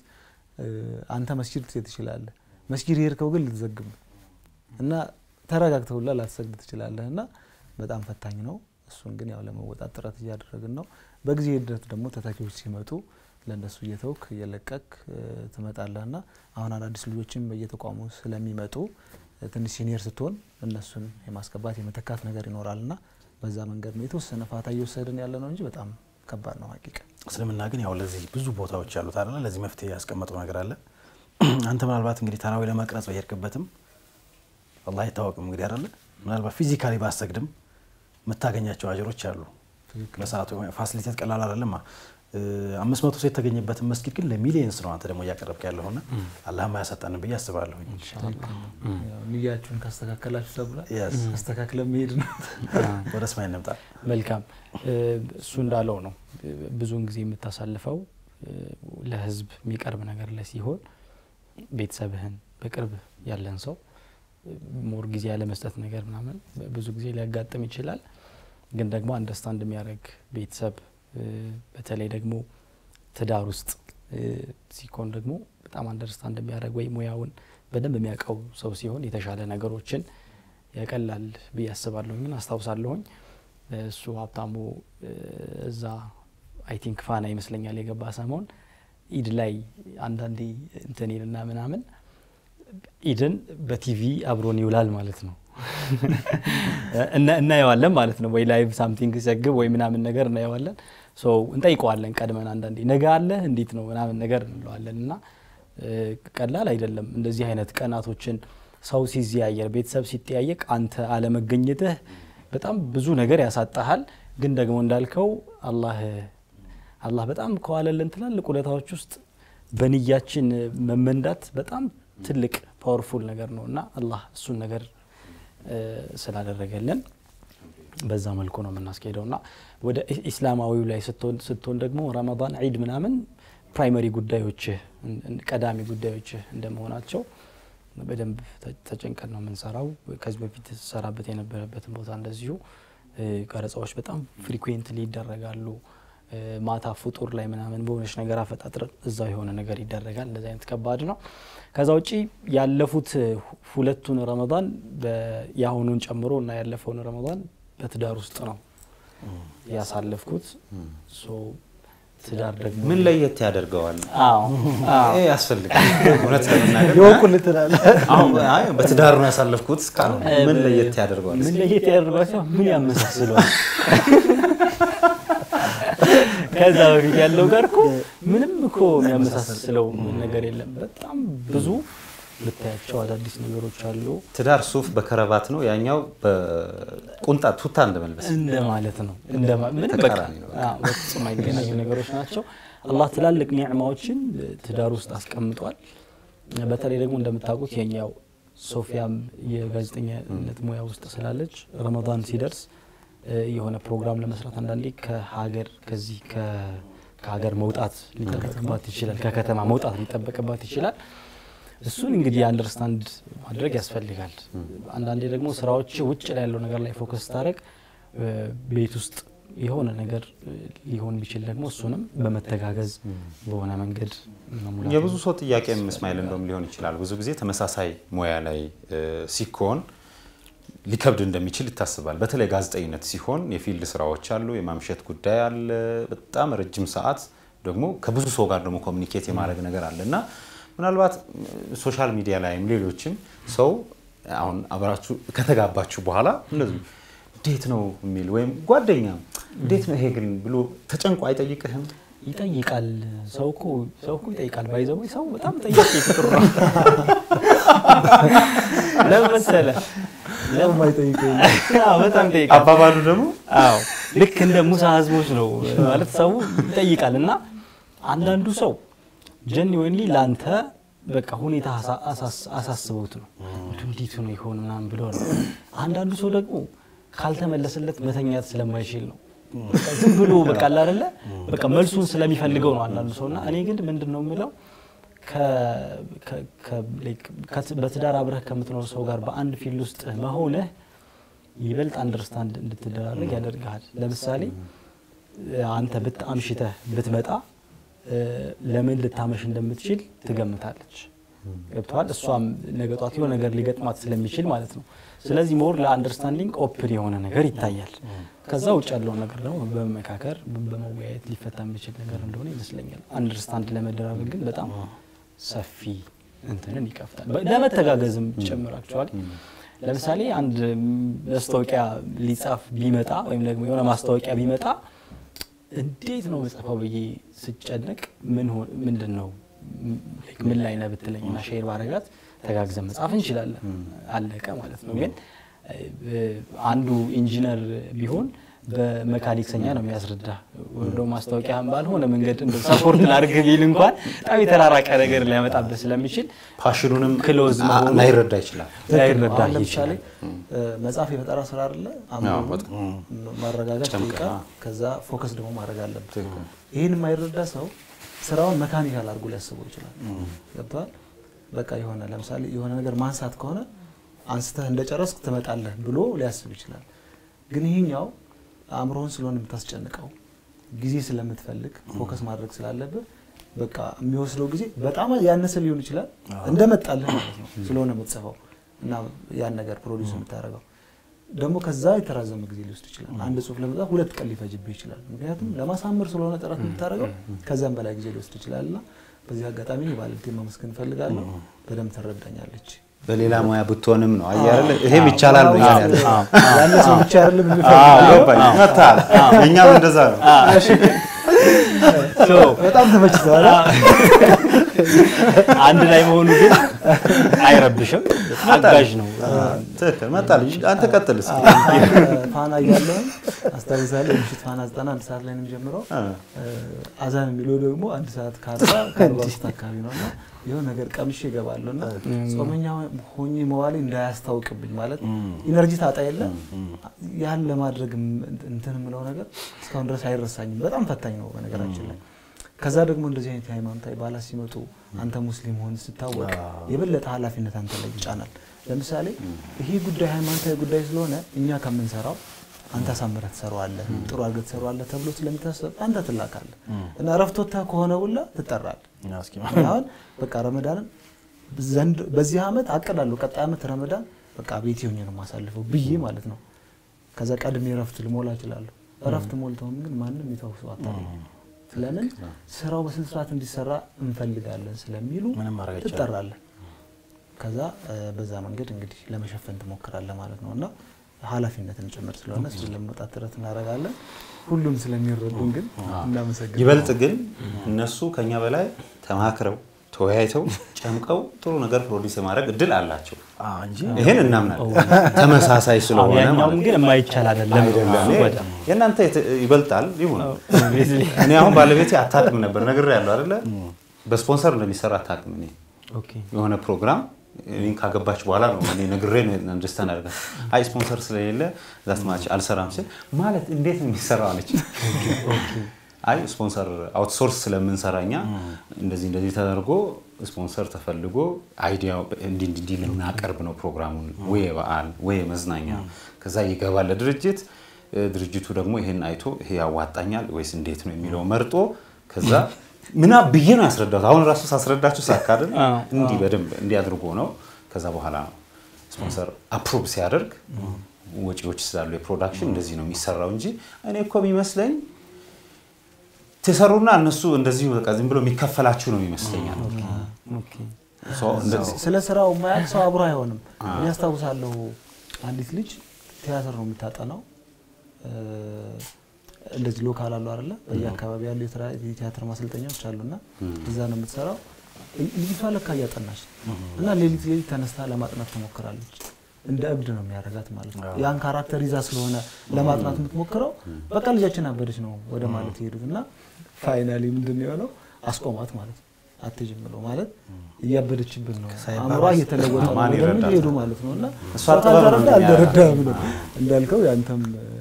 አንተ መስጊድ ትሄድ ትችላለህ መስጊድ የሄድከው ግን ልትዘግብ እና ተረጋግተው ላትሰግድ ትችላለህና በጣም ፈታኝ ነው እሱን ግን ያው ለመወጣት ጥረት እያደረግን ነው በጊዜ ሂደት ደግሞ ተታኪዎች ሲመጡ ለነሱ እየተውክ እየለቀክ ትመጣለህና አሁን አዳዲስ ልጆችም በየተቋሙ ስለሚመጡ ትንሽ ሲኒየር ስትሆን እነሱን የማስከባት የመተካት ነገር ይኖራልና በዛ መንገድ ነው የተወሰነ ፋታ እየወሰድን ያለ ነው እንጂ በጣም ከባድ ነው ሀቂቃ እስልምና ግን ያው ለዚህ ብዙ ቦታዎች ያሉት አይደል ለዚህ መፍትሄ ያስቀመጠው ነገር አለ አንተ ምናልባት እንግዲህ ተራዊ ለማቅረጽ በየርክበትም አላህ ይታወቅም እንግዲህ አይደል ምናልባት ፊዚካሊ ባሰግድም መታገኛቸው አጅሮች አሉ በሰዓቱ ፋሲሊቲ ቀላል አይደለም አምስት መቶ ሰው የተገኘበት መስጊድ ግን ለሚሊየንስ ነው አንተ ደግሞ ያቀርብክ ያለውና አላህ ማያሳጣን ብዬ አስባለሁ ኢንሻአላህ ያው ንያችሁን ካስተካከላችሁ ተብላ አስተካክለ መሄድ ነው ወደ ስማይ እንምጣ መልካም እሱ እንዳለው ነው ብዙን ጊዜ የምታሳልፈው ለህዝብ የሚቀርብ ነገር ላይ ሲሆን ቤተሰብህን በቅርብ ያለን ሰው ሞር ጊዜ ያለ መስጠት ነገር ምናምን ብዙ ጊዜ ሊያጋጥም ይችላል ግን ደግሞ አንደርስታንድ የሚያደርግ ቤተሰብ በተለይ ደግሞ ትዳር ውስጥ ሲኮን ደግሞ በጣም አንደርስታንድ የሚያደርግ ወይ ሙያውን በደንብ የሚያቀው ሰው ሲሆን የተሻለ ነገሮችን ያቀላል በያስባለሁኝ አስተዋውሳለሁኝ እሱ ሀብታሙ እዛ አይ ቲንክ ፋና ይመስለኛል የገባ ሰሞን ኢድ ላይ አንዳንዴ እንተኔልና ምናምን ኢድን በቲቪ አብሮን ይውላል ማለት ነው እና እና ያዋለን ማለት ነው ወይ ላይቭ ሳምቲንግ ሲዘግብ ወይ ምናምን ነገር እና ያዋለን ሶ እንጠይቀዋለን ቀድመን አንዳንዴ ነገ አለ እንዴት ነው ምናምን ነገር እንለዋለንና ቀላል አይደለም እንደዚህ አይነት ቀናቶችን ሰው ሲዚያየር ቤተሰብ ሲጠያየቅ አንተ አለ መገኘትህ በጣም ብዙ ነገር ያሳጣሃል ግን ደግሞ እንዳልከው አላህ አላህ በጣም ከዋለልን ትላልቅ ውለታዎች ውስጥ በንያችን መመንዳት በጣም ትልቅ ፓወርፉል ነገር ነውና አላህ እሱን ነገር ስላደረገልን በዛ መልኩ ነው የምናስቀደውና ወደ ኢስላማዊው ላይ ስትሆን ስትሆን ደግሞ ረመዳን ዒድ ምናምን ፕራይመሪ ጉዳዮች ቀዳሚ ጉዳዮች እንደመሆናቸው በደንብ ተጨንቀን ነው የምንሰራው ከዚህ በፊት ሰራበት የነበረበትን ቦታ እንደዚሁ ቀረጻዎች በጣም ፍሪኩዌንትሊ ይደረጋሉ ማታ ፍጡር ላይ ምናምን በሆነሽ ነገር አፈጣጥር እዛው የሆነ ነገር ይደረጋል እንደዛ አይነት ከባድ ነው ከዛ ውጪ ያለፉት ሁለቱን ረመዳን በያሁኑን ጨምሮ እና ያለፈውን ረመዳን በትዳር ውስጥ ነው ያሳለፍኩት ሶ ትዳር ደግሞ ምን ለየት ያደርገዋል አዎ አዎ ያስፈልጋል እውነት ለምናገር ይወቁል ትላል አሁን አይ በትዳር ነው ያሳለፍኩት ካል ምን ለየት ያደርገዋል ምን ለየት ያደርገዋል ምን ያመሳስለዋል ከዛ በፊት ያለው ጋር እኮ ምንም እኮ የሚያመሳስለው ነገር የለም በጣም ብዙ ልታያቸው አዳዲስ ነገሮች አሉ ትዳር ሱፍ በከረባት ነው ያኛው በቁንጣ ቱታ እንደመልበስ እንደማለት ነው እንደማ ምን በቃ አዎ በጣም አይገናኙ ነገሮች ናቸው አላህ ትላልቅ ኒዕማዎችን ትዳር ውስጥ አስቀምጧል በተለይ ደግሞ እንደምታውቁት የኛው ሶፊያም የጋዜጠኝነት ሙያ ውስጥ ስላለች ረመዳን ሲደርስ የሆነ ፕሮግራም ለመስራት አንዳንዴ ከሀገር ከዚህ ከሀገር መውጣት ሊጠበቅባት ይችላል ከከተማ መውጣት ሊጠበቅባት ይችላል እሱን እንግዲህ አንደርስታንድ ማድረግ ያስፈልጋል አንዳንዴ ደግሞ ስራዎች ውጭ ላይ ያለው ነገር ላይ ፎከስ ታረግ ቤት ውስጥ የሆነ ነገር ሊሆን ቢችል ደግሞ እሱንም በመተጋገዝ በሆነ መንገድ መሙላት የብዙ ሰው ጥያቄ መስማይል እንደም ሊሆን ይችላል ብዙ ጊዜ ተመሳሳይ ሙያ ላይ ሲኮን ሊከብድ እንደሚችል ይታሰባል በተለይ ጋዜጠኝነት ሲሆን የፊልድ ስራዎች አሉ የማምሸት ጉዳይ አለ በጣም ረጅም ሰዓት ደግሞ ከብዙ ሰው ጋር ደግሞ ኮሙኒኬት የማድረግ ነገር አለና ምናልባት ሶሻል ሚዲያ ላይም ሌሎችም ሰው አሁን አብራችሁ ከተጋባችሁ በኋላ እንደዚህ ዴት ነው የሚል ወይም ጓደኛ ዴት ነው ይሄ ግን ብሎ ተጨንቆ አይጠይቅህም ይጠይቃል ሰውኮ ሰውኮ ይጠይቃል ባይዘው ሰው በጣም ጠይቄ ፍጥሩ ነው ለምሳሌ ለምን አይጠይቀኝ አዎ በጣም ጠይቃል አባባሉ ደግሞ አዎ ልክ እንደ ሙሳ ህዝቦች ነው ማለት ሰው ይጠይቃልና አንዳንዱ ሰው ጀኒዌንሊ ላንተ በቃ ሁኔታ አሳስቦት ነው እንዴት ነው ይሆን ምናምን ብሎ ነው አንዳንዱ ሰው ደግሞ ካልተመለሰለት መተኛት ስለማይችል ነው ዝም ብሎ በቃ አይደለ በቃ መልሱን ስለሚፈልገው ነው አንዳንዱ ሰውና እኔ ግን ምንድነው የምለው ከ ከ ላይክ በትዳር አብረህ ከምትኖር ሰው ጋር በአንድ ፊልድ ውስጥ መሆነ ይበልጥ አንደርስታንድ እንድትደራረግ ያደርጋል ለምሳሌ አንተ ብትአምሽተህ ብትመጣ ለምን ልታመሽ እንደምትችል ትገምታለች ገብቷል እሷም ነገጧት የሆነ ነገር ሊገጥማት ስለሚችል ማለት ነው ስለዚህ ሞር ለአንደርስታንዲንግ ኦፕን የሆነ ነገር ይታያል ከዛ ውጭ ያለው ነገር ደግሞ በመካከር በመወያየት ሊፈታ የሚችል ነገር እንደሆነ ይመስለኛል አንደርስታንድ ለመደራረግ ግን በጣም ሰፊ እንትንን ይከፍታል ለመተጋገዝም ጨምራቸዋል ለምሳሌ አንድ ማስታወቂያ ሊጻፍ ቢመጣ ወይም ደግሞ የሆነ ማስታወቂያ ቢመጣ እንዴት ነው መጽሐፋው በይ ሲጨነቅ ምን ምንድነው ምን ላይ ነው ብትለኝና ሼር ባረጋት ተጋግዘን መጻፍ እንችላለን አለቀ ማለት ነው ግን አንዱ ኢንጂነር ቢሆን በመካኒክሰኛ ነው የሚያስረዳ ወንዶ ማስታወቂያም ባልሆነ መንገድ እንደ ሰፖርት ላድርግ ቢል እንኳን በጣም የተራራቀ ነገር ሊያመጣበት ስለሚችል ፓሽኑንም ክሎዝ መሆኑ ላይረዳ ይችላል ላይረዳ ለምሳሌ መጻፍ የፈጠራ ስራ አይደለ አምሮ ማረጋጋት ይቀር ከዛ ፎከስ ደግሞ ማድረግ አለበት ይሄን የማይረዳ ሰው ስራውን መካኒካል አድርጎ ሊያስበው ይችላል ገብቷል በቃ የሆነ ለምሳሌ የሆነ ነገር ማንሳት ከሆነ አንስተህ እንደጨረስክ ትመጣለህ ብሎ ሊያስብ ይችላል ግን ይሄኛው አምሮን ስለሆነ የምታስጨንቀው ጊዜ ስለምትፈልግ ፎከስ ማድረግ ስላለበት በቃ የሚወስደው ጊዜ በጣም ያነሰ ሊሆን ይችላል እንደመጣልህ ማለት ነው ስለሆነ የምትጽፈው እና ያን ነገር ፕሮዲዩስ የምታደርገው ደግሞ ከዛ የተራዘመ ጊዜ ሊወስድ ይችላል አንድ ጽሁፍ ለመጻፍ ሁለት ቀን ሊፈጅብህ ይችላል ምክንያቱም ለማሳመር ስለሆነ ጥረት የምታደርገው ከዛም በላይ ጊዜ ሊወስድ ይችላልና በዚህ አጋጣሚ ባለቤቴ ማመስገን ፈልጋለሁ በደም ተረዳኛለች በሌላ ሙያ ብትሆንም ነው አያለ ይሄም ይቻላል ነው ያለ ያለ ሰው ብቻ አይደለም የሚፈልገው መታል እኛም እንደዛ ነው እሺ ሶ በጣም ተመችቷል አንድ ላይ መሆኑ ግን አይረብሽም አጋዥ ነው ትክክል መጣል አንተ ቀጥል እስኪ ፋና ያለው አስተዛዛለ ምሽት ፋና ዘጠና አንድ ሰዓት ላይ ነው ጀምሮ አዛን የሚለው ደግሞ አንድ ሰዓት ካርባ ከርባስታ አካባቢ ነውና የሆነ ነገር ቀምሼ ይገባልና ጾመኛ ሆኜ መዋሌ እንዳያስታውቅብኝ ማለት ኢነርጂ ታጣ የለ ያን ለማድረግ እንትን ምለው ነገር እስካሁን ድረስ አይረሳኝም በጣም ፈታኝ ነው በነገራችን ላይ ከዛ ደግሞ እንደዚህ አይነት ሃይማኖታዊ ባላ ሲመጡ አንተ ሙስሊም ሆነ ስታወቅ የበለጠ ኃላፊነት አንተ ላይ ይጫናል ለምሳሌ ይሄ ጉዳይ ሃይማኖታዊ ጉዳይ ስለሆነ እኛ ከመንሰራው አንተ ሳምረት ተሰራዋለህ ጥሩ አድርገህ ተሰራዋለህ ተብሎ ስለሚታሰብ አንተ ትላካለህ እና ረፍቶታ ከሆነ ሁላ ትጠራለህ አሁን በቃ ረመዳንን ዘንድ በዚህ አመት አቀዳለሁ ቀጣይ አመት ረመዳን በቃ ቤት ይሆን ነው ማሳልፈው ብዬ ማለት ነው ከዛ ቀድሜ ረፍት ልሞላ ይችላል ረፍት ሞልተው ግን ማንንም ይተውሰው አታውቁ ስለምን ስራው በስንት ሰዓት እንዲሰራ እንፈልጋለን ስለሚሉ ትጠራለህ ከዛ በዛ መንገድ እንግዲህ ለመሸፈን ትሞክራለህ ማለት ነውና ኃላፊነትን ጭምር ስለሆነ እሱን ለመውጣት ጥረት እናደርጋለን ሁሉም ስለሚረዱን ግን እናመሰግናለን ይበልጥ ግን እነሱ ከኛ በላይ ተማክረው ተወያይተው ጨምቀው ጥሩ ነገር ፕሮዲዩስ ማድረግ እድል አላቸው እንጂ ይሄን እናምናለን ተመሳሳይ ስለሆነ ያኛውም ግን የማይቻል አይደለም የእናንተ ይበልጣል ይሁን እኔ አሁን ባለቤቴ አታውቅም ነበር ነገር ያለው አይደለ በስፖንሰር እንደሚሰራ አታውቅም እኔ ኦኬ የሆነ ፕሮግራም እኔን ካገባች በኋላ ነው እኔ ነግሬ ነው አንደርስታንድ አድርጋ አይ ስፖንሰር ስለሌለ ዛት ማች አልሰራም ሲል ማለት እንዴት ነው የሚሰራው አለች ኦኬ አይ ስፖንሰር አውትሶርስ ስለምንሰራኛ እንደዚህ እንደዚህ ተደርጎ ስፖንሰር ተፈልጎ አይዲያው እንዲ እንዲ ልናቀርብ ነው ፕሮግራሙን ወይ በዓል ወይ መዝናኛ ከዛ ይገባል ለድርጅት ድርጅቱ ደግሞ ይሄን አይቶ ይሄ ያዋጣኛል ወይስ እንዴት ነው የሚለው መርጦ ከዛ ምና ብዬ ነው ያስረዳው አሁን ራሱ ሳስረዳችሁ ሳካደን እንዲ በደንብ እንዲ አድርጎ ነው ከዛ በኋላ ስፖንሰር አፕሩቭ ሲያደርግ ወጪዎች ስላሉ የፕሮዳክሽን እንደዚህ ነው የሚሰራው እንጂ እኔ እኮ የሚመስለኝ ተሰሩና እነሱ እንደዚህ በቃ ዝም ብሎ የሚከፈላችሁ ነው የሚመስለኛል ኦኬ ሶ ስለ ስራው ማያቅ ሰው አብሮ አይሆንም ያስታውሳለሁ አንዲት ልጅ ቲያትር ነው የምታጠናው እንደዚህ ሎካል አለው አይደለ በየአካባቢ ያሉ የቲያትር ማሰልጠኛዎች አሉና እዛ ነው የምትሰራው ልጅቷ ለካ ያጠናች እና ሌሊት ሌሊት ተነስታ ለማጥናት ተሞክራለች እንደ እብድ ነው የሚያረጋት ማለት ነው ያን ካራክተር ይዛ ስለሆነ ለማጥናት የምትሞክረው በቃ ልጃችን አበደች ነው ወደ ማለት ይሄዱትና ፋይናሊ ምንድነው ያለው አስቆማት ማለት አትጀምረው ማለት ያበደችብን ነው አምሯ እየተለወጠ ነው እንደሚሄዱ ማለት ነውና እሷ ተባረረ አልደረዳም ነው እንዳልከው ያንተም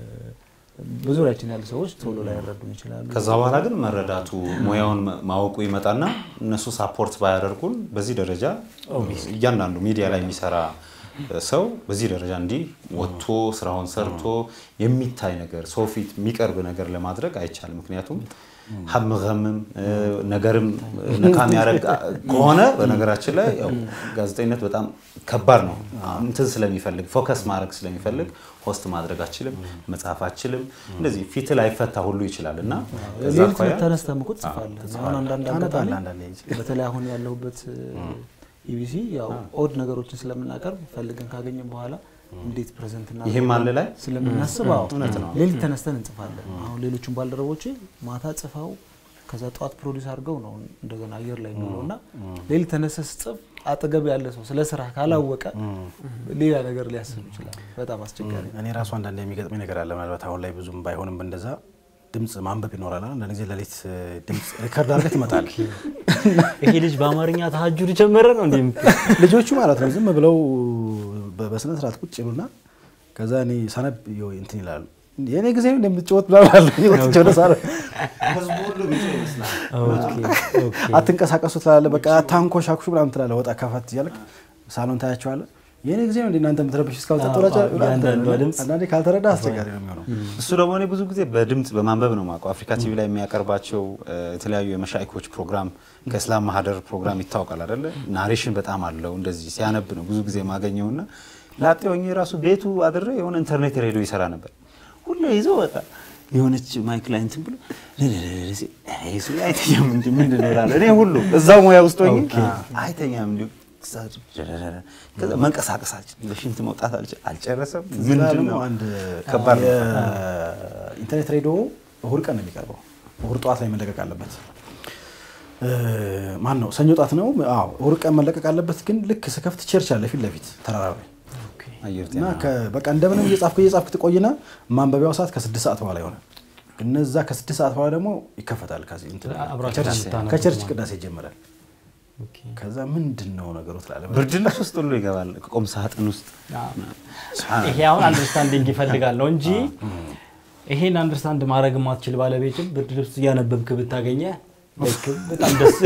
ብዙራችን ያሉ ሰዎች ቶሎ ላይ ያረዱን ይችላሉ ከዛ በኋላ ግን መረዳቱ ሙያውን ማወቁ ይመጣና እነሱ ሳፖርት ባያደርጉን በዚህ ደረጃ እያንዳንዱ ሚዲያ ላይ የሚሰራ ሰው በዚህ ደረጃ እንዲ ወጥቶ ስራውን ሰርቶ የሚታይ ነገር ሶፊት የሚቀርብ ነገር ለማድረግ አይቻልም ምክንያቱም ሐምገምም ነገርም ነካም ያረጋ ከሆነ በነገራችን ላይ ያው ጋዜጠኝነት በጣም ከባድ ነው እንትን ስለሚፈልግ ፎከስ ማድረግ ስለሚፈልግ ሆስት ማድረግ አችልም መጻፍ አችልም እንደዚህ ፊት ላይ ፈታ ሁሉ ይችላልና ከዛ ቆያ ተነስተምኩት ጽፋለሁ አሁን አንዳንድ አጋጣሚ በተለይ አሁን ያለውበት ኢቢሲ ያው ኦድ ነገሮችን ስለምናቀርብ ፈልገን ካገኘን በኋላ እንዴት ፕሬዘንት እና ይሄም አለ ላይ ስለምናስባው ሌሊት ተነስተን እንጽፋለን አሁን ሌሎችን ባልደረቦቼ ማታ ጽፋው ከዛ ጧት ፕሮዲዩስ አድርገው ነው እንደገና አየር ላይ ነው እና ሌሊት ተነስተህ ጽፍ አጠገብ ያለ ሰው ስለ ስራ ካላወቀ ሌላ ነገር ሊያስብ ይችላል በጣም አስቸጋሪ እኔ ራሱ አንዳንዴ የሚገጥመኝ ነገር አለ ማለት አሁን ላይ ብዙም ባይሆንም እንደዛ ድምጽ ማንበብ ይኖራል አንድ ጊዜ ለሊት ድምጽ ሪከርድ አድርገህ ትመጣለህ ይሄ ልጅ በአማርኛ ተሐጁድ ጀመረ ነው እንዴ ልጆቹ ማለት ነው ዝም ብለው በስነ ስርዓት ቁጭ ብሉና ከዛ እኔ ሳነብ እንትን ይላሉ የኔ ጊዜ እንደምትጫወት ብላላል ይወጥቶ ደሳለ ህዝቡ ሁሉ ቢጫ ይመስላል ኦኬ ኦኬ አትንቀሳቀሱ ትላለህ በቃ ታንኮሻኩሹ ብላም ትላለህ ወጣ ካፋት ይያልክ ሳሎን ታያቸዋለህ የኔ ጊዜ ነው እናንተ ምትረብሽ እስካው ተጦራጫ አንዳንዴ ካልተረዳ አስቸጋሪ ነው የሚሆነው እሱ ደግሞ እኔ ብዙ ጊዜ በድምጽ በማንበብ ነው ማቆ አፍሪካ ቲቪ ላይ የሚያቀርባቸው የተለያዩ የመሻይኮች ፕሮግራም ከእስላም ማህደር ፕሮግራም ይታወቃል አይደለ ናሬሽን በጣም አለው እንደዚህ ሲያነብ ነው ብዙ ጊዜ ማገኘውና ላጤውኝ ራሱ ቤቱ አድረ የሆነ ኢንተርኔት ሬዲዮ ይሰራ ነበር ሁሉ ይዞ ወጣ የሆነች ማይክ ላይ እንትን ብሎ ለለለለሲ አይሱ አይተኛም እንዴ ምን እንደራለ እኔ ሁሉ እዛው ሙያ ውስጥ ሆኜ አይተኛም እንዴ ከዛ መንቀሳቀሳችን ለሽንት መውጣት አልጨረሰም ምንድነው አንድ ከባድ ኢንተርኔት ሬዲዮ እሁድ ቀን ነው የሚቀርበው እሁድ ጧት ላይ መለቀቅ አለበት ማን ነው ሰኞ ጧት ነው አዎ እሁድ ቀን መለቀቅ አለበት ግን ልክ ስከፍት ቸርች አለ ፊት ለፊት ተራራው ኦኬ አየርቲና በቃ እንደምንም እየጻፍኩ እየጻፍኩ ትቆይና ማንበቢያው ሰዓት ከ6 ሰዓት በኋላ ይሆናል እነዛ ከ6 ሰዓት በኋላ ደግሞ ይከፈታል ከዚህ እንትን ከቸርች ቅዳሴ ይጀምራል ኦኬ ከዛ ምንድነው ነገሩ ትላለህ ብርድልብስ ውስጥ ሁሉ ይገባል ከቆም ሳጥን ውስጥ ይሄ አሁን አንደርስታንዲንግ ይፈልጋል ነው እንጂ ይሄን አንደርስታንድ ማድረግ ማትችል ባለቤትም ብርድልብስ ያነበብክ ብታገኘ በጣም ደስ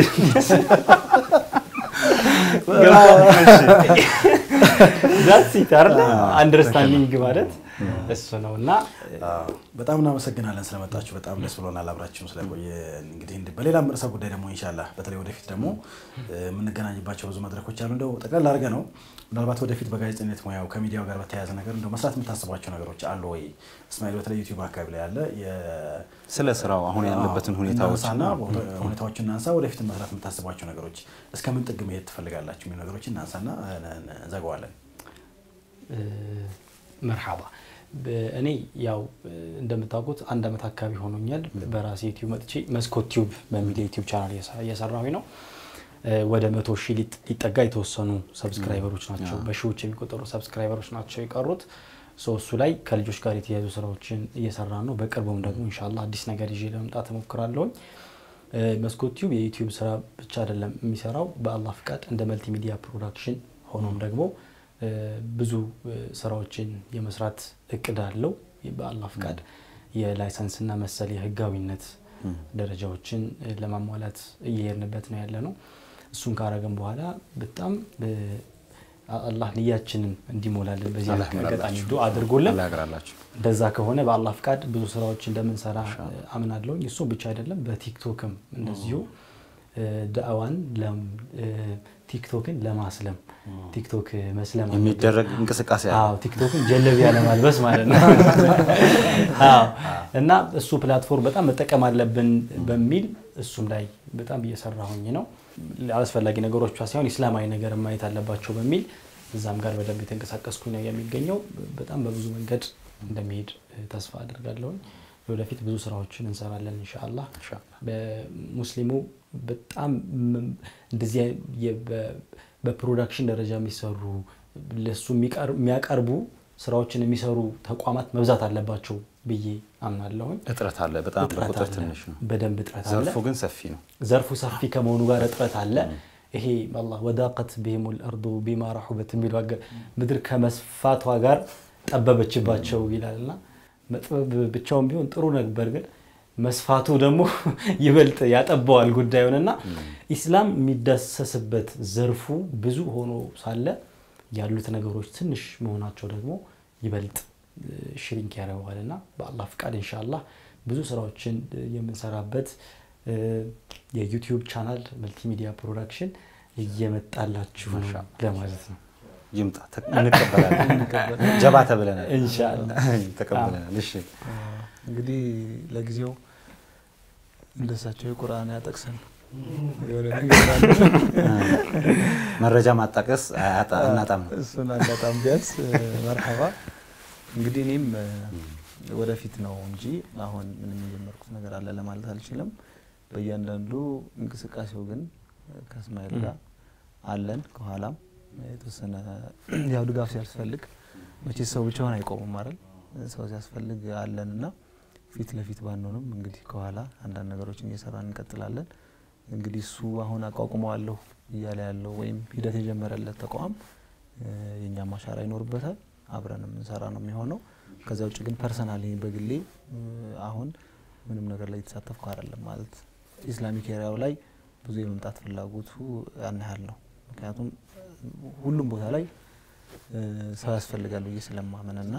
that's it አይደል አንደርስታንዲንግ ማለት እሱ ነውና በጣም እናመሰግናለን ስለመጣችሁ በጣም ደስ ብሎናል አብራችሁን ስለቆየ እንግዲህ እንደ በሌላ ምርሳ ጉዳይ ደግሞ ኢንሻአላህ በተለይ ወደፊት ደግሞ የምንገናኝባቸው ብዙ መድረኮች አሉ እንደው ጠቅላላ አድርገ ነው ምናልባት ወደፊት በጋዜጠኝነት ሙያው ከሚዲያው ጋር በተያያዘ ነገር እንደው መስራት የምታስባቸው ነገሮች አሉ ወይ እስማኤል በተለይ ዩቲዩብ አካባቢ ላይ ያለ ስለ ስራው አሁን ያለበትን ሁኔታዎችና ሁኔታዎችን እናንሳ ወደፊት መስራት የምታስባቸው ነገሮች እስከምን ጥግ መሄድ ትፈልጋላችሁ የሚሉ ነገሮችን እናንሳና ዘጋዋለን مرحبا እኔ ያው እንደምታውቁት አንድ አመት አካባቢ ሆኖኛል በራሴ ዩቲዩብ መጥቼ መስኮት ቲዩብ በሚል ዩቲዩብ ቻናል እየሰራሁኝ ነው ወደ መቶ ሺህ ሊጠጋ የተወሰኑ ሰብስክራይበሮች ናቸው በሺዎች የሚቆጠሩ ሰብስክራይበሮች ናቸው የቀሩት ሶ እሱ ላይ ከልጆች ጋር የተያዙ ስራዎችን እየሰራን ነው በቅርቡም ደግሞ ኢንሻአላህ አዲስ ነገር ይዤ ለመምጣት እሞክራለሁ መስኮት ቲዩብ የዩቲዩብ ስራ ብቻ አይደለም የሚሰራው በአላህ ፍቃድ እንደ መልቲ ሚዲያ ፕሮዳክሽን ሆኖም ደግሞ ብዙ ስራዎችን የመስራት እቅድ አለው በአላህ ፍቃድ የላይሰንስና መሰል የህጋዊነት ደረጃዎችን ለማሟላት እየሄድንበት ነው ያለነው እሱን ካረገን በኋላ በጣም አላህ ንያችንን እንዲሞላልን በዚህ አጋጣሚ ዱአ አድርጎልን እንደዛ ከሆነ በአላህ ፍቃድ ብዙ ስራዎች እንደምንሰራ አምናለሁ እሱ ብቻ አይደለም በቲክቶክም እንደዚሁ ዳዋን ለም ቲክቶክን ለማስለም ቲክቶክ መስለም የሚደረግ እንቅስቃሴ አዎ ቲክቶክን ጀለቢያ ለማልበስ ማለት ነው አዎ እና እሱ ፕላትፎርም በጣም መጠቀም አለብን በሚል እሱም ላይ በጣም እየሰራሁኝ ነው አስፈላጊ ነገሮች ሳይሆን እስላማዊ ነገር ማየት አለባቸው በሚል እዛም ጋር በደንብ የተንቀሳቀስኩኝ ነው የሚገኘው በጣም በብዙ መንገድ እንደሚሄድ ተስፋ አደርጋለሁ ወደፊት ብዙ ስራዎችን እንሰራለን ኢንሻአላህ በሙስሊሙ በጣም እንደዚህ በፕሮዳክሽን ደረጃ የሚሰሩ ለሱ የሚያቀርቡ ስራዎችን የሚሰሩ ተቋማት መብዛት አለባቸው ብዬ አምናለሁ እጥረት አለ በጣም በቁጥር ትንሽ ነው በደንብ እጥረት አለ ዘርፉ ግን ሰፊ ነው ዘርፉ ሰፊ ከመሆኑ ጋር እጥረት አለ ይሄ والله ወዳቀት بهم الارض بما رحبت የሚሉ ምድር ከመስፋቷ ጋር ጠበበችባቸው ይላልና መጥበብ ብቻውን ቢሆን ጥሩ ነበር ግን መስፋቱ ደግሞ ይበልጥ ያጠባዋል ጉዳዩንና ኢስላም የሚዳሰስበት ዘርፉ ብዙ ሆኖ ሳለ ያሉት ነገሮች ትንሽ መሆናቸው ደግሞ ይበልጥ ሽሪንክ ያረዋልና በአላህ ፍቃድ ኢንሻአላህ ብዙ ስራዎችን የምንሰራበት የዩቲዩብ ቻናል መልቲ ሚዲያ ፕሮዳክሽን እየመጣላችሁ ለማለት ነው ይምጣ እንቀበላለን ጀባ ተብለናል ኢንሻአላህ ተቀበለናል እሺ እንግዲህ ለጊዜው እንደሳቸው የቁርአን ያጠቅሰን የሆነ ነገር አለ መረጃ ማጣቀስ አናጣም እሱን አናጣም ቢያንስ መርሐባ እንግዲህ እኔም ወደፊት ነው እንጂ አሁን ምንም የጀመርኩት ነገር አለ ለማለት አልችልም በእያንዳንዱ እንቅስቃሴው ግን ከእስማኤል ጋር አለን ከኋላም የተወሰነ ያው ድጋፍ ሲያስፈልግ መቼ ሰው ብቻውን አይቆምም አይደል ሰው ሲያስፈልግ አለንና ፊት ለፊት ባንሆንም እንግዲህ ከኋላ አንዳንድ ነገሮችን እየሰራን እንቀጥላለን እንግዲህ እሱ አሁን አቋቁመዋለሁ እያለ ያለው ወይም ሂደት የጀመረለት ተቋም የኛ ማሻራ ይኖርበታል አብረንም እንሰራ ነው የሚሆነው ከዛ ውጭ ግን ፐርሰናሊ በግሌ አሁን ምንም ነገር ላይ ተሳተፍኩ አይደለም ማለት ኢስላሚክ ኤሪያው ላይ ብዙ የመምጣት ፍላጎቱ ያንሃል ነው ምክንያቱም ሁሉም ቦታ ላይ ሰው ያስፈልጋል ብዬ ስለማመንና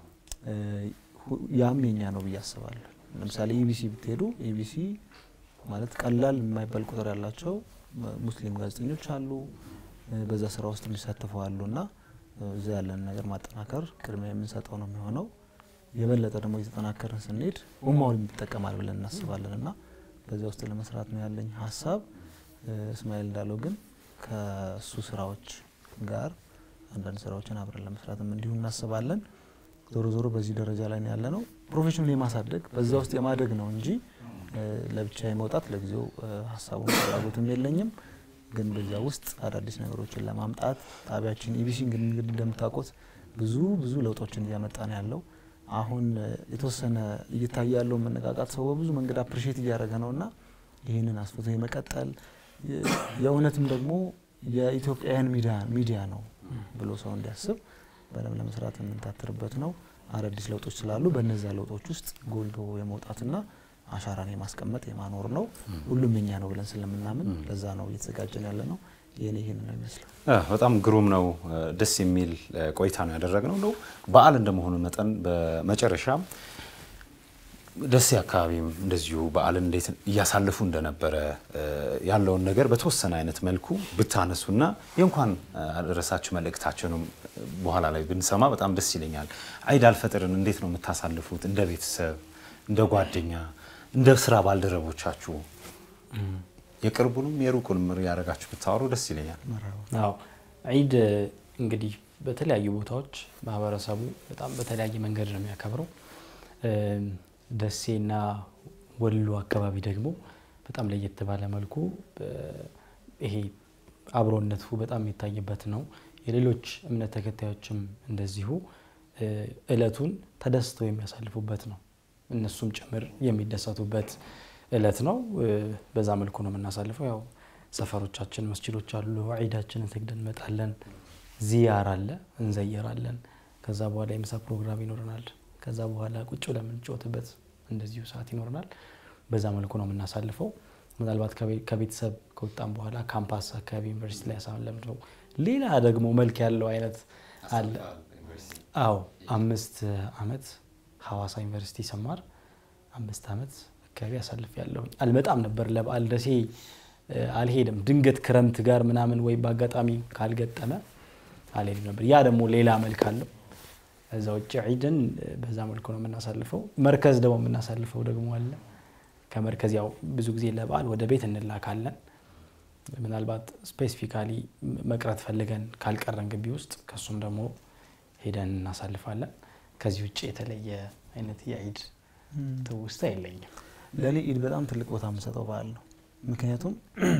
ያም የኛ ነው ብዬ አስባለሁ ለምሳሌ ኢቢሲ ብትሄዱ ኢቢሲ ማለት ቀላል የማይባል ቁጥር ያላቸው ሙስሊም ጋዜጠኞች አሉ በዛ ስራ ውስጥ የሚሳተፉ አሉና እዛ ያለን ነገር ማጠናከር ቅድሚያ የምንሰጠው ነው የሚሆነው የበለጠ ደግሞ እየተጠናከርን ስንሄድ ኡማውን ይተጠቀማል ብለን እናስባለንና በዛ ውስጥ ለመስራት ነው ያለኝ ሐሳብ እስማኤል እንዳለው ግን ከሱ ስራዎች ጋር አንዳንድ ስራዎችን አብረን ለመስራትም እንዲሁ እናስባለን ዞሮ ዞሮ በዚህ ደረጃ ላይ ነው ያለነው ፕሮፌሽናል የማሳደግ በዛ ውስጥ የማደግ ነው እንጂ ለብቻ የመውጣት ለጊዜው ሐሳቡን ፍላጎትም የለኝም ግን በዛ ውስጥ አዳዲስ ነገሮችን ለማምጣት ጣቢያችን ኢቢሲ እንግዲህ እንደምታውቁት ብዙ ብዙ ለውጦችን እያመጣ ነው ያለው አሁን የተወሰነ እየታያለው መነቃቃት ሰው በብዙ መንገድ አፕሪሺየት እያደረገ ነውና ይሄንን አስፈቶ የመቀጠል የእውነትም ደግሞ የኢትዮጵያን ሚዲያ ሚዲያ ነው ብሎ ሰው እንዲያስብ በደም ለመስራት የምንታትርበት ነው አዳዲስ ለውጦች ስላሉ በእነዛ ለውጦች ውስጥ ጎልቶ የመውጣትና አሻራን የማስቀመጥ የማኖር ነው ሁሉም የኛ ነው ብለን ስለምናምን ለዛ ነው እየተዘጋጀን ያለ ነው የኔ ይሄን ነው የሚመስለው በጣም ግሩም ነው ደስ የሚል ቆይታ ነው ያደረግነው ነው በዓል እንደመሆኑ መጠን በመጨረሻ ደስ ያካባቢም እንደዚሁ በዓል እንዴት ያሳልፉ እንደነበረ ያለውን ነገር በተወሰነ አይነት መልኩ ብታነሱና የእንኳን አደረሳችሁ መልእክታችሁንም በኋላ ላይ ብንሰማ በጣም ደስ ይለኛል አይድ አልፈጥርን እንዴት ነው የምታሳልፉት እንደ ቤተሰብ እንደ ጓደኛ እንደ ስራ ባልደረቦቻችሁ የቅርቡንም የሩቁንም ያረጋችሁ ብታወሩ ደስ ይለኛል አዎ አይድ እንግዲህ በተለያዩ ቦታዎች ማህበረሰቡ በጣም በተለያየ መንገድ ነው የሚያከብረው። ደሴና ወሎ አካባቢ ደግሞ በጣም ለየት ባለ መልኩ ይሄ አብሮነቱ በጣም የሚታይበት ነው። የሌሎች እምነት ተከታዮችም እንደዚሁ እለቱን ተደስተው የሚያሳልፉበት ነው። እነሱም ጭምር የሚደሰቱበት እለት ነው። በዛ መልኩ ነው የምናሳልፈው። ያው ሰፈሮቻችን መስጂዶች አሉ። ዒዳችንን ሰግደን እንመጣለን። ዚያራ አለ፣ እንዘየራለን። ከዛ በኋላ የምሳ ፕሮግራም ይኖርናል። ከዛ በኋላ ቁጭ ብለን የምንጫወትበት እንደዚሁ ሰዓት ይኖርናል። በዛ መልኩ ነው የምናሳልፈው። ምናልባት ከቤተሰብ ከወጣን በኋላ ካምፓስ አካባቢ ዩኒቨርሲቲ ላይ ያሳለፍነው ሌላ ደግሞ መልክ ያለው አይነት አለ። አዎ አምስት አመት ሐዋሳ ዩኒቨርሲቲ ሰማር አምስት አመት አካባቢ ያሳልፍ ያለው አልመጣም ነበር ለበዓል ደሴ አልሄድም። ድንገት ክረምት ጋር ምናምን ወይ በአጋጣሚ ካልገጠመ አልሄድም ነበር። ያ ደግሞ ሌላ መልክ አለው። እዛው ውጭ ዒድን በዛ መልኩ ነው የምናሳልፈው። መርከዝ ደግሞ የምናሳልፈው ደግሞ አለ። ከመርከዝ ያው ብዙ ጊዜ ለበዓል ወደ ቤት እንላካለን። ምናልባት ስፔሲፊካሊ መቅረት ፈልገን ካልቀረን ግቢ ውስጥ ከሱም ደግሞ ሄደን እናሳልፋለን። ከዚህ ውጭ የተለየ አይነት የዒድ ትውስታ የለኝም። ለኔ ኢድ በጣም ትልቅ ቦታ የምሰጠው በዓል ነው። ምክንያቱም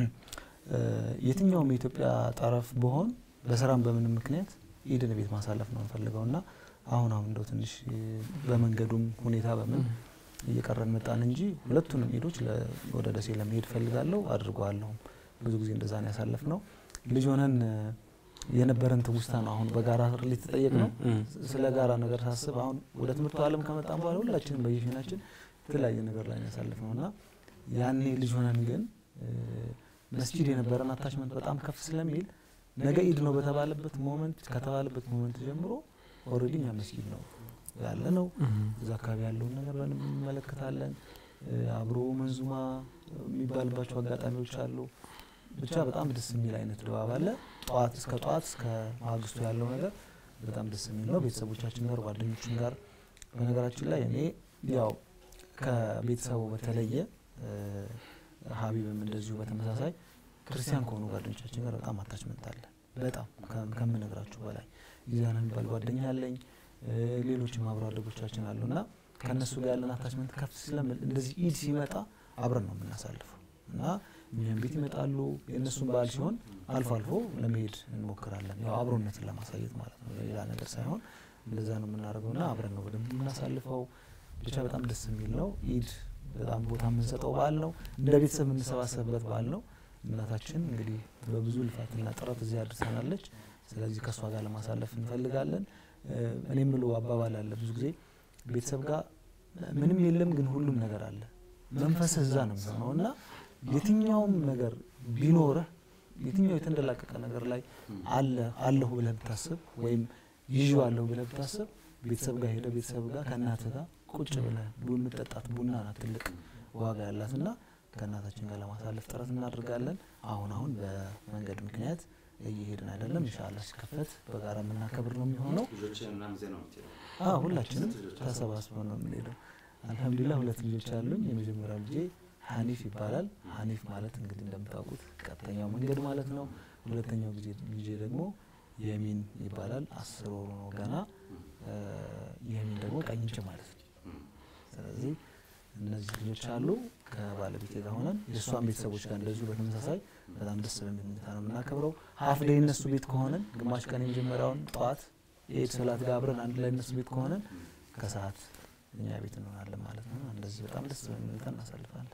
የትኛውም የኢትዮጵያ ጠረፍ በሆን በስራም በምንም ምክንያት ኢድን ቤት ማሳለፍ ነው እንፈልገውና አሁን አሁን እንደው ትንሽ በመንገዱም ሁኔታ በምን እየቀረን መጣን እንጂ ሁለቱንም ኢዶች ወደ ደሴ ለመሄድ ፈልጋለሁ አድርጓለሁ። ብዙ ጊዜ እንደዛ ነው ያሳለፍነው። ልጅ ሆነን የነበረን ትውስታ ነው አሁን በጋራ ሪሌት ተጠየቅ ነው። ስለ ጋራ ነገር ሳስብ አሁን ወደ ትምህርቱ ዓለም ከመጣን በኋላ ሁላችንም በየፊናችን የተለያየ ነገር ላይ ያሳልፈውና ያኔ ልጅ ሆነን ግን መስጂድ የነበረን አታችመንት በጣም ከፍ ስለሚል ነገ ኢድ ነው በተባለበት ሞመንት ከተባለበት ሞመንት ጀምሮ ኦሬዲ ያ መስጂድ ነው ያለ ነው። እዛ አካባቢ ያለው ነገር እንመለከታለን። አብሮ መንዙማ የሚባልባቸው አጋጣሚዎች አሉ። ብቻ በጣም ደስ የሚል አይነት ድባብ አለ። ጧት እስከ ጧት እስከ ማግስቱ ያለው ነገር በጣም ደስ የሚል ነው። ቤተሰቦቻችን ጋር ጓደኞቻችን ጋር በነገራችን ላይ እኔ ያው ከቤተሰቡ በተለየ ሀቢብም እንደዚሁ በተመሳሳይ ክርስቲያን ከሆኑ ጓደኞቻችን ጋር በጣም አታችመንት አለ። በጣም ከምነግራችሁ በላይ ይዛን የሚባል ጓደኛ አለኝ። ሌሎችም አብሮ አደጎቻችን አሉና ከነሱ ጋር ያለን አታችመንት ከፍ ስለሚል እንደዚህ ኢድ ሲመጣ አብረን ነው የምናሳልፈው እና እኛም ቤት ይመጣሉ። የነሱን በዓል ሲሆን አልፎ አልፎ ለመሄድ እንሞክራለን። ያው አብሮነትን ለማሳየት ማለት ነው፣ ሌላ ነገር ሳይሆን እንደዛ ነው የምናደርገውና አብረን ነው በደንብ የምናሳልፈው። ብቻ በጣም ደስ የሚል ነው። ኢድ በጣም ቦታ የምንሰጠው በዓል ነው። እንደ ቤተሰብ የምንሰባሰብበት በዓል ነው። እናታችን እንግዲህ በብዙ ልፋትና ጥረት እዚህ አድርሰናለች። ስለዚህ ከሷ ጋር ለማሳለፍ እንፈልጋለን። እኔ የምለው አባባል አለ ብዙ ጊዜ ቤተሰብ ጋር ምንም የለም ግን ሁሉም ነገር አለ። መንፈስ እዛ ነው የሚሆነውና የትኛውም ነገር ቢኖርህ የትኛው የተንደላቀቀ ነገር ላይ አለ አለሁ ብለህ ብታስብ ወይም ይዤዋለሁ ብለህ ብታስብ ቤተሰብ ጋር ሄደ ቤተሰብ ጋር ከእናትህ ጋር ቁጭ ብለህ ቡና የምትጠጣት ቡና ናት ትልቅ ዋጋ ያላትና ከእናታችን ጋር ለማሳለፍ ጥረት እናደርጋለን። አሁን አሁን በመንገድ ምክንያት እየሄድን አይደለም። ኢንሻአላህ ሲከፈት በጋራ የምናከብር ነው የሚሆነው። አዎ ሁላችንም ተሰባስበን ነው የምንሄደው። አልহামዱሊላህ ሁለት ልጆች አሉኝ። የመጀመሪያው ልጄ ሐኒፍ ይባላል። ሐኒፍ ማለት እንግዲህ እንደምታውቁት ቀጥተኛው መንገድ ማለት ነው። ሁለተኛው ልጄ ደግሞ የሚን ይባላል። አስር ወር ነው ገና። የሚን ደግሞ ቀኝ እጅ ማለት ነው። ስለዚህ እነዚህ ልጆች አሉ። ከባለቤቴ ጋር ሆነን የሷን ቤተሰቦች ጋር እንደዚሁ በተመሳሳይ በጣም ደስ በሚል ሁኔታ ነው የምናከብረው። ሀፍ ዴይ እነሱ ቤት ከሆነን ግማሽ ቀን የመጀመሪያውን ጠዋት የኢድ ሰላት ጋር አብረን አንድ ላይ እነሱ ቤት ከሆነን ከሰዓት እኛ ቤት እንሆናለን ማለት ነው። እንደዚህ በጣም ደስ በሚል ሁኔታ እናሳልፋለን።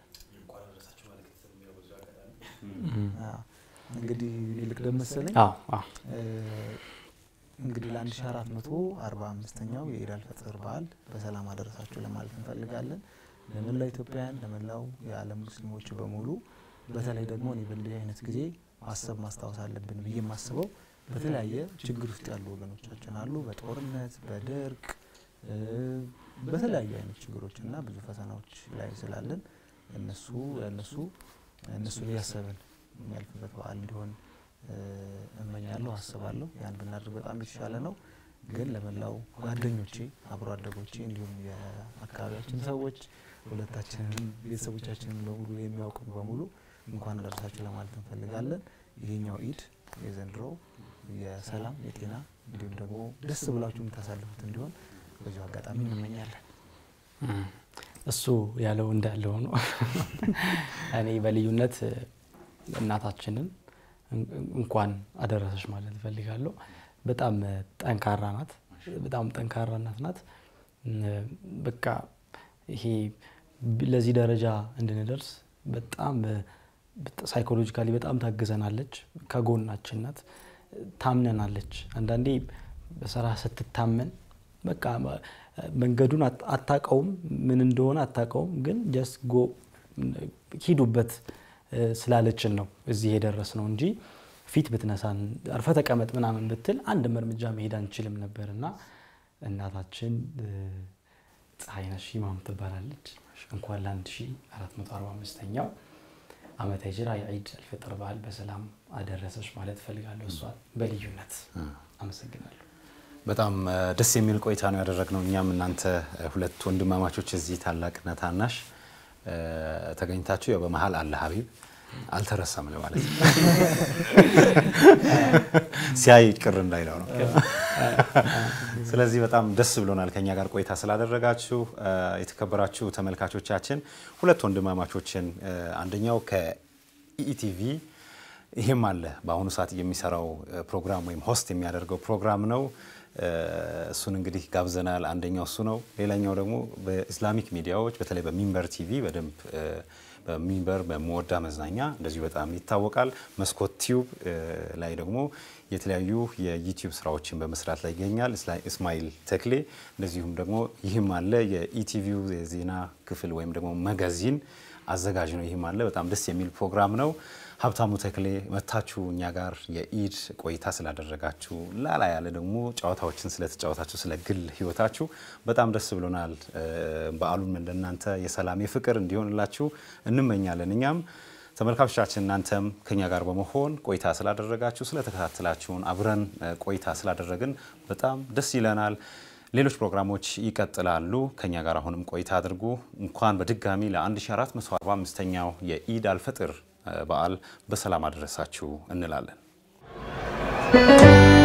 እንግዲህ ልክ ደመሰለኝ አዎ አዎ እንግዲህ ለአንድ ሺህ አራት መቶ አርባ አምስተኛው የኢድ አልፈጥር በዓል በሰላም አደረሳችሁ ለማለት እንፈልጋለን። ለመላው ኢትዮጵያውያን ለመላው የዓለም ሙስሊሞች በሙሉ በተለይ ደግሞ እኔ በእንዲህ አይነት ጊዜ ማሰብ ማስታወስ አለብን ብዬ የማስበው በተለያየ ችግር ውስጥ ያሉ ወገኖቻችን አሉ። በጦርነት በድርቅ በተለያዩ አይነት ችግሮችና ብዙ ፈተናዎች ላይ ስላለን እነሱ እነሱ እነሱ ያሰበን የሚያልፍበት በዓል እንዲሆን እመኛለሁ አስባለሁ። ያን ብናደርግ በጣም የተሻለ ነው። ግን ለመላው ጓደኞቼ አብሮ አደጎቼ እንዲሁም የአካባቢያችን ሰዎች ሁለታችንን ቤተሰቦቻችንን በሙሉ የሚያውቁን በሙሉ እንኳን አደረሳችሁ ለማለት እንፈልጋለን። ይሄኛው ኢድ የዘንድሮ የሰላም የጤና እንዲሁም ደግሞ ደስ ብላችሁ የምታሳልፉት እንዲሆን በዚህ አጋጣሚ እንመኛለን። እሱ ያለው እንዳለው ነው። እኔ በልዩነት እናታችንን እንኳን አደረሰሽ ማለት ፈልጋለሁ። በጣም ጠንካራ ናት። በጣም ጠንካራ እናት ናት። በቃ ይሄ ለዚህ ደረጃ እንድንደርስ በጣም ሳይኮሎጂካሊ በጣም ታግዘናለች። ከጎናችን ናት። ታምነናለች። አንዳንዴ በሰራ ስትታመን በቃ መንገዱን አታቀውም ምን እንደሆነ አታቀውም ግን just go ሂዱበት ስላለችን ነው እዚህ የደረስነው እንጂ ፊት ብትነሳን አርፈ ተቀመጥ ምናምን ብትል አንድ እርምጃ መሄድ አንችልም ነበርና እናታችን ፀሐይነሽ ኢማም ትባላለች። እንኳን ለ1445ኛው ዓመተ ሂጅራ የዒድ አልፈጥር በዓል በሰላም አደረሰሽ ማለት ፈልጋለሁ። እሷ በልዩነት አመሰግናለሁ። በጣም ደስ የሚል ቆይታ ነው ያደረግነው። እኛም እናንተ ሁለት ወንድማማቾች እዚህ ታላቅና ታናሽ ተገኝታችሁ ያው በመሃል አለ ሀቢብ አልተረሳም ለማለት ነው። ሲያይ ቅር እንዳይለው ነው። ስለዚህ በጣም ደስ ብሎናል ከኛ ጋር ቆይታ ስላደረጋችሁ። የተከበራችሁ ተመልካቾቻችን ሁለት ወንድማማቾችን አንደኛው ከኢቲቪ ይሄም አለ በአሁኑ ሰዓት የሚሰራው ፕሮግራም ወይም ሆስት የሚያደርገው ፕሮግራም ነው። እሱን እንግዲህ ጋብዘናል። አንደኛው እሱ ነው። ሌላኛው ደግሞ በኢስላሚክ ሚዲያዎች በተለይ በሚንበር ቲቪ በደንብ በሚንበር በመወዳ መዝናኛ እንደዚሁ በጣም ይታወቃል። መስኮት ቲዩብ ላይ ደግሞ የተለያዩ የዩቲዩብ ስራዎችን በመስራት ላይ ይገኛል እስማኤል ተክሌ። እንደዚሁም ደግሞ ይህም አለ የኢቲቪው የዜና ክፍል ወይም ደግሞ ማጋዚን አዘጋጅ ነው። ይህም አለ በጣም ደስ የሚል ፕሮግራም ነው። ሀብታሙ ተክሌ መታችሁ እኛ ጋር የኢድ ቆይታ ስላደረጋችሁ ላላ ያለ ደግሞ ጨዋታዎችን ስለተጫወታችሁ ስለ ግል ህይወታችሁ በጣም ደስ ብሎናል። በዓሉም እንደናንተ የሰላም የፍቅር እንዲሆንላችሁ እንመኛለን። እኛም ተመልካቾቻችን እናንተም ከኛ ጋር በመሆን ቆይታ ስላደረጋችሁ ስለተከታተላችሁን አብረን ቆይታ ስላደረግን በጣም ደስ ይለናል። ሌሎች ፕሮግራሞች ይቀጥላሉ። ከኛ ጋር አሁንም ቆይታ አድርጉ። እንኳን በድጋሚ ለ1445ኛው የኢድ አልፈጥር በዓል በሰላም አደረሳችሁ እንላለን።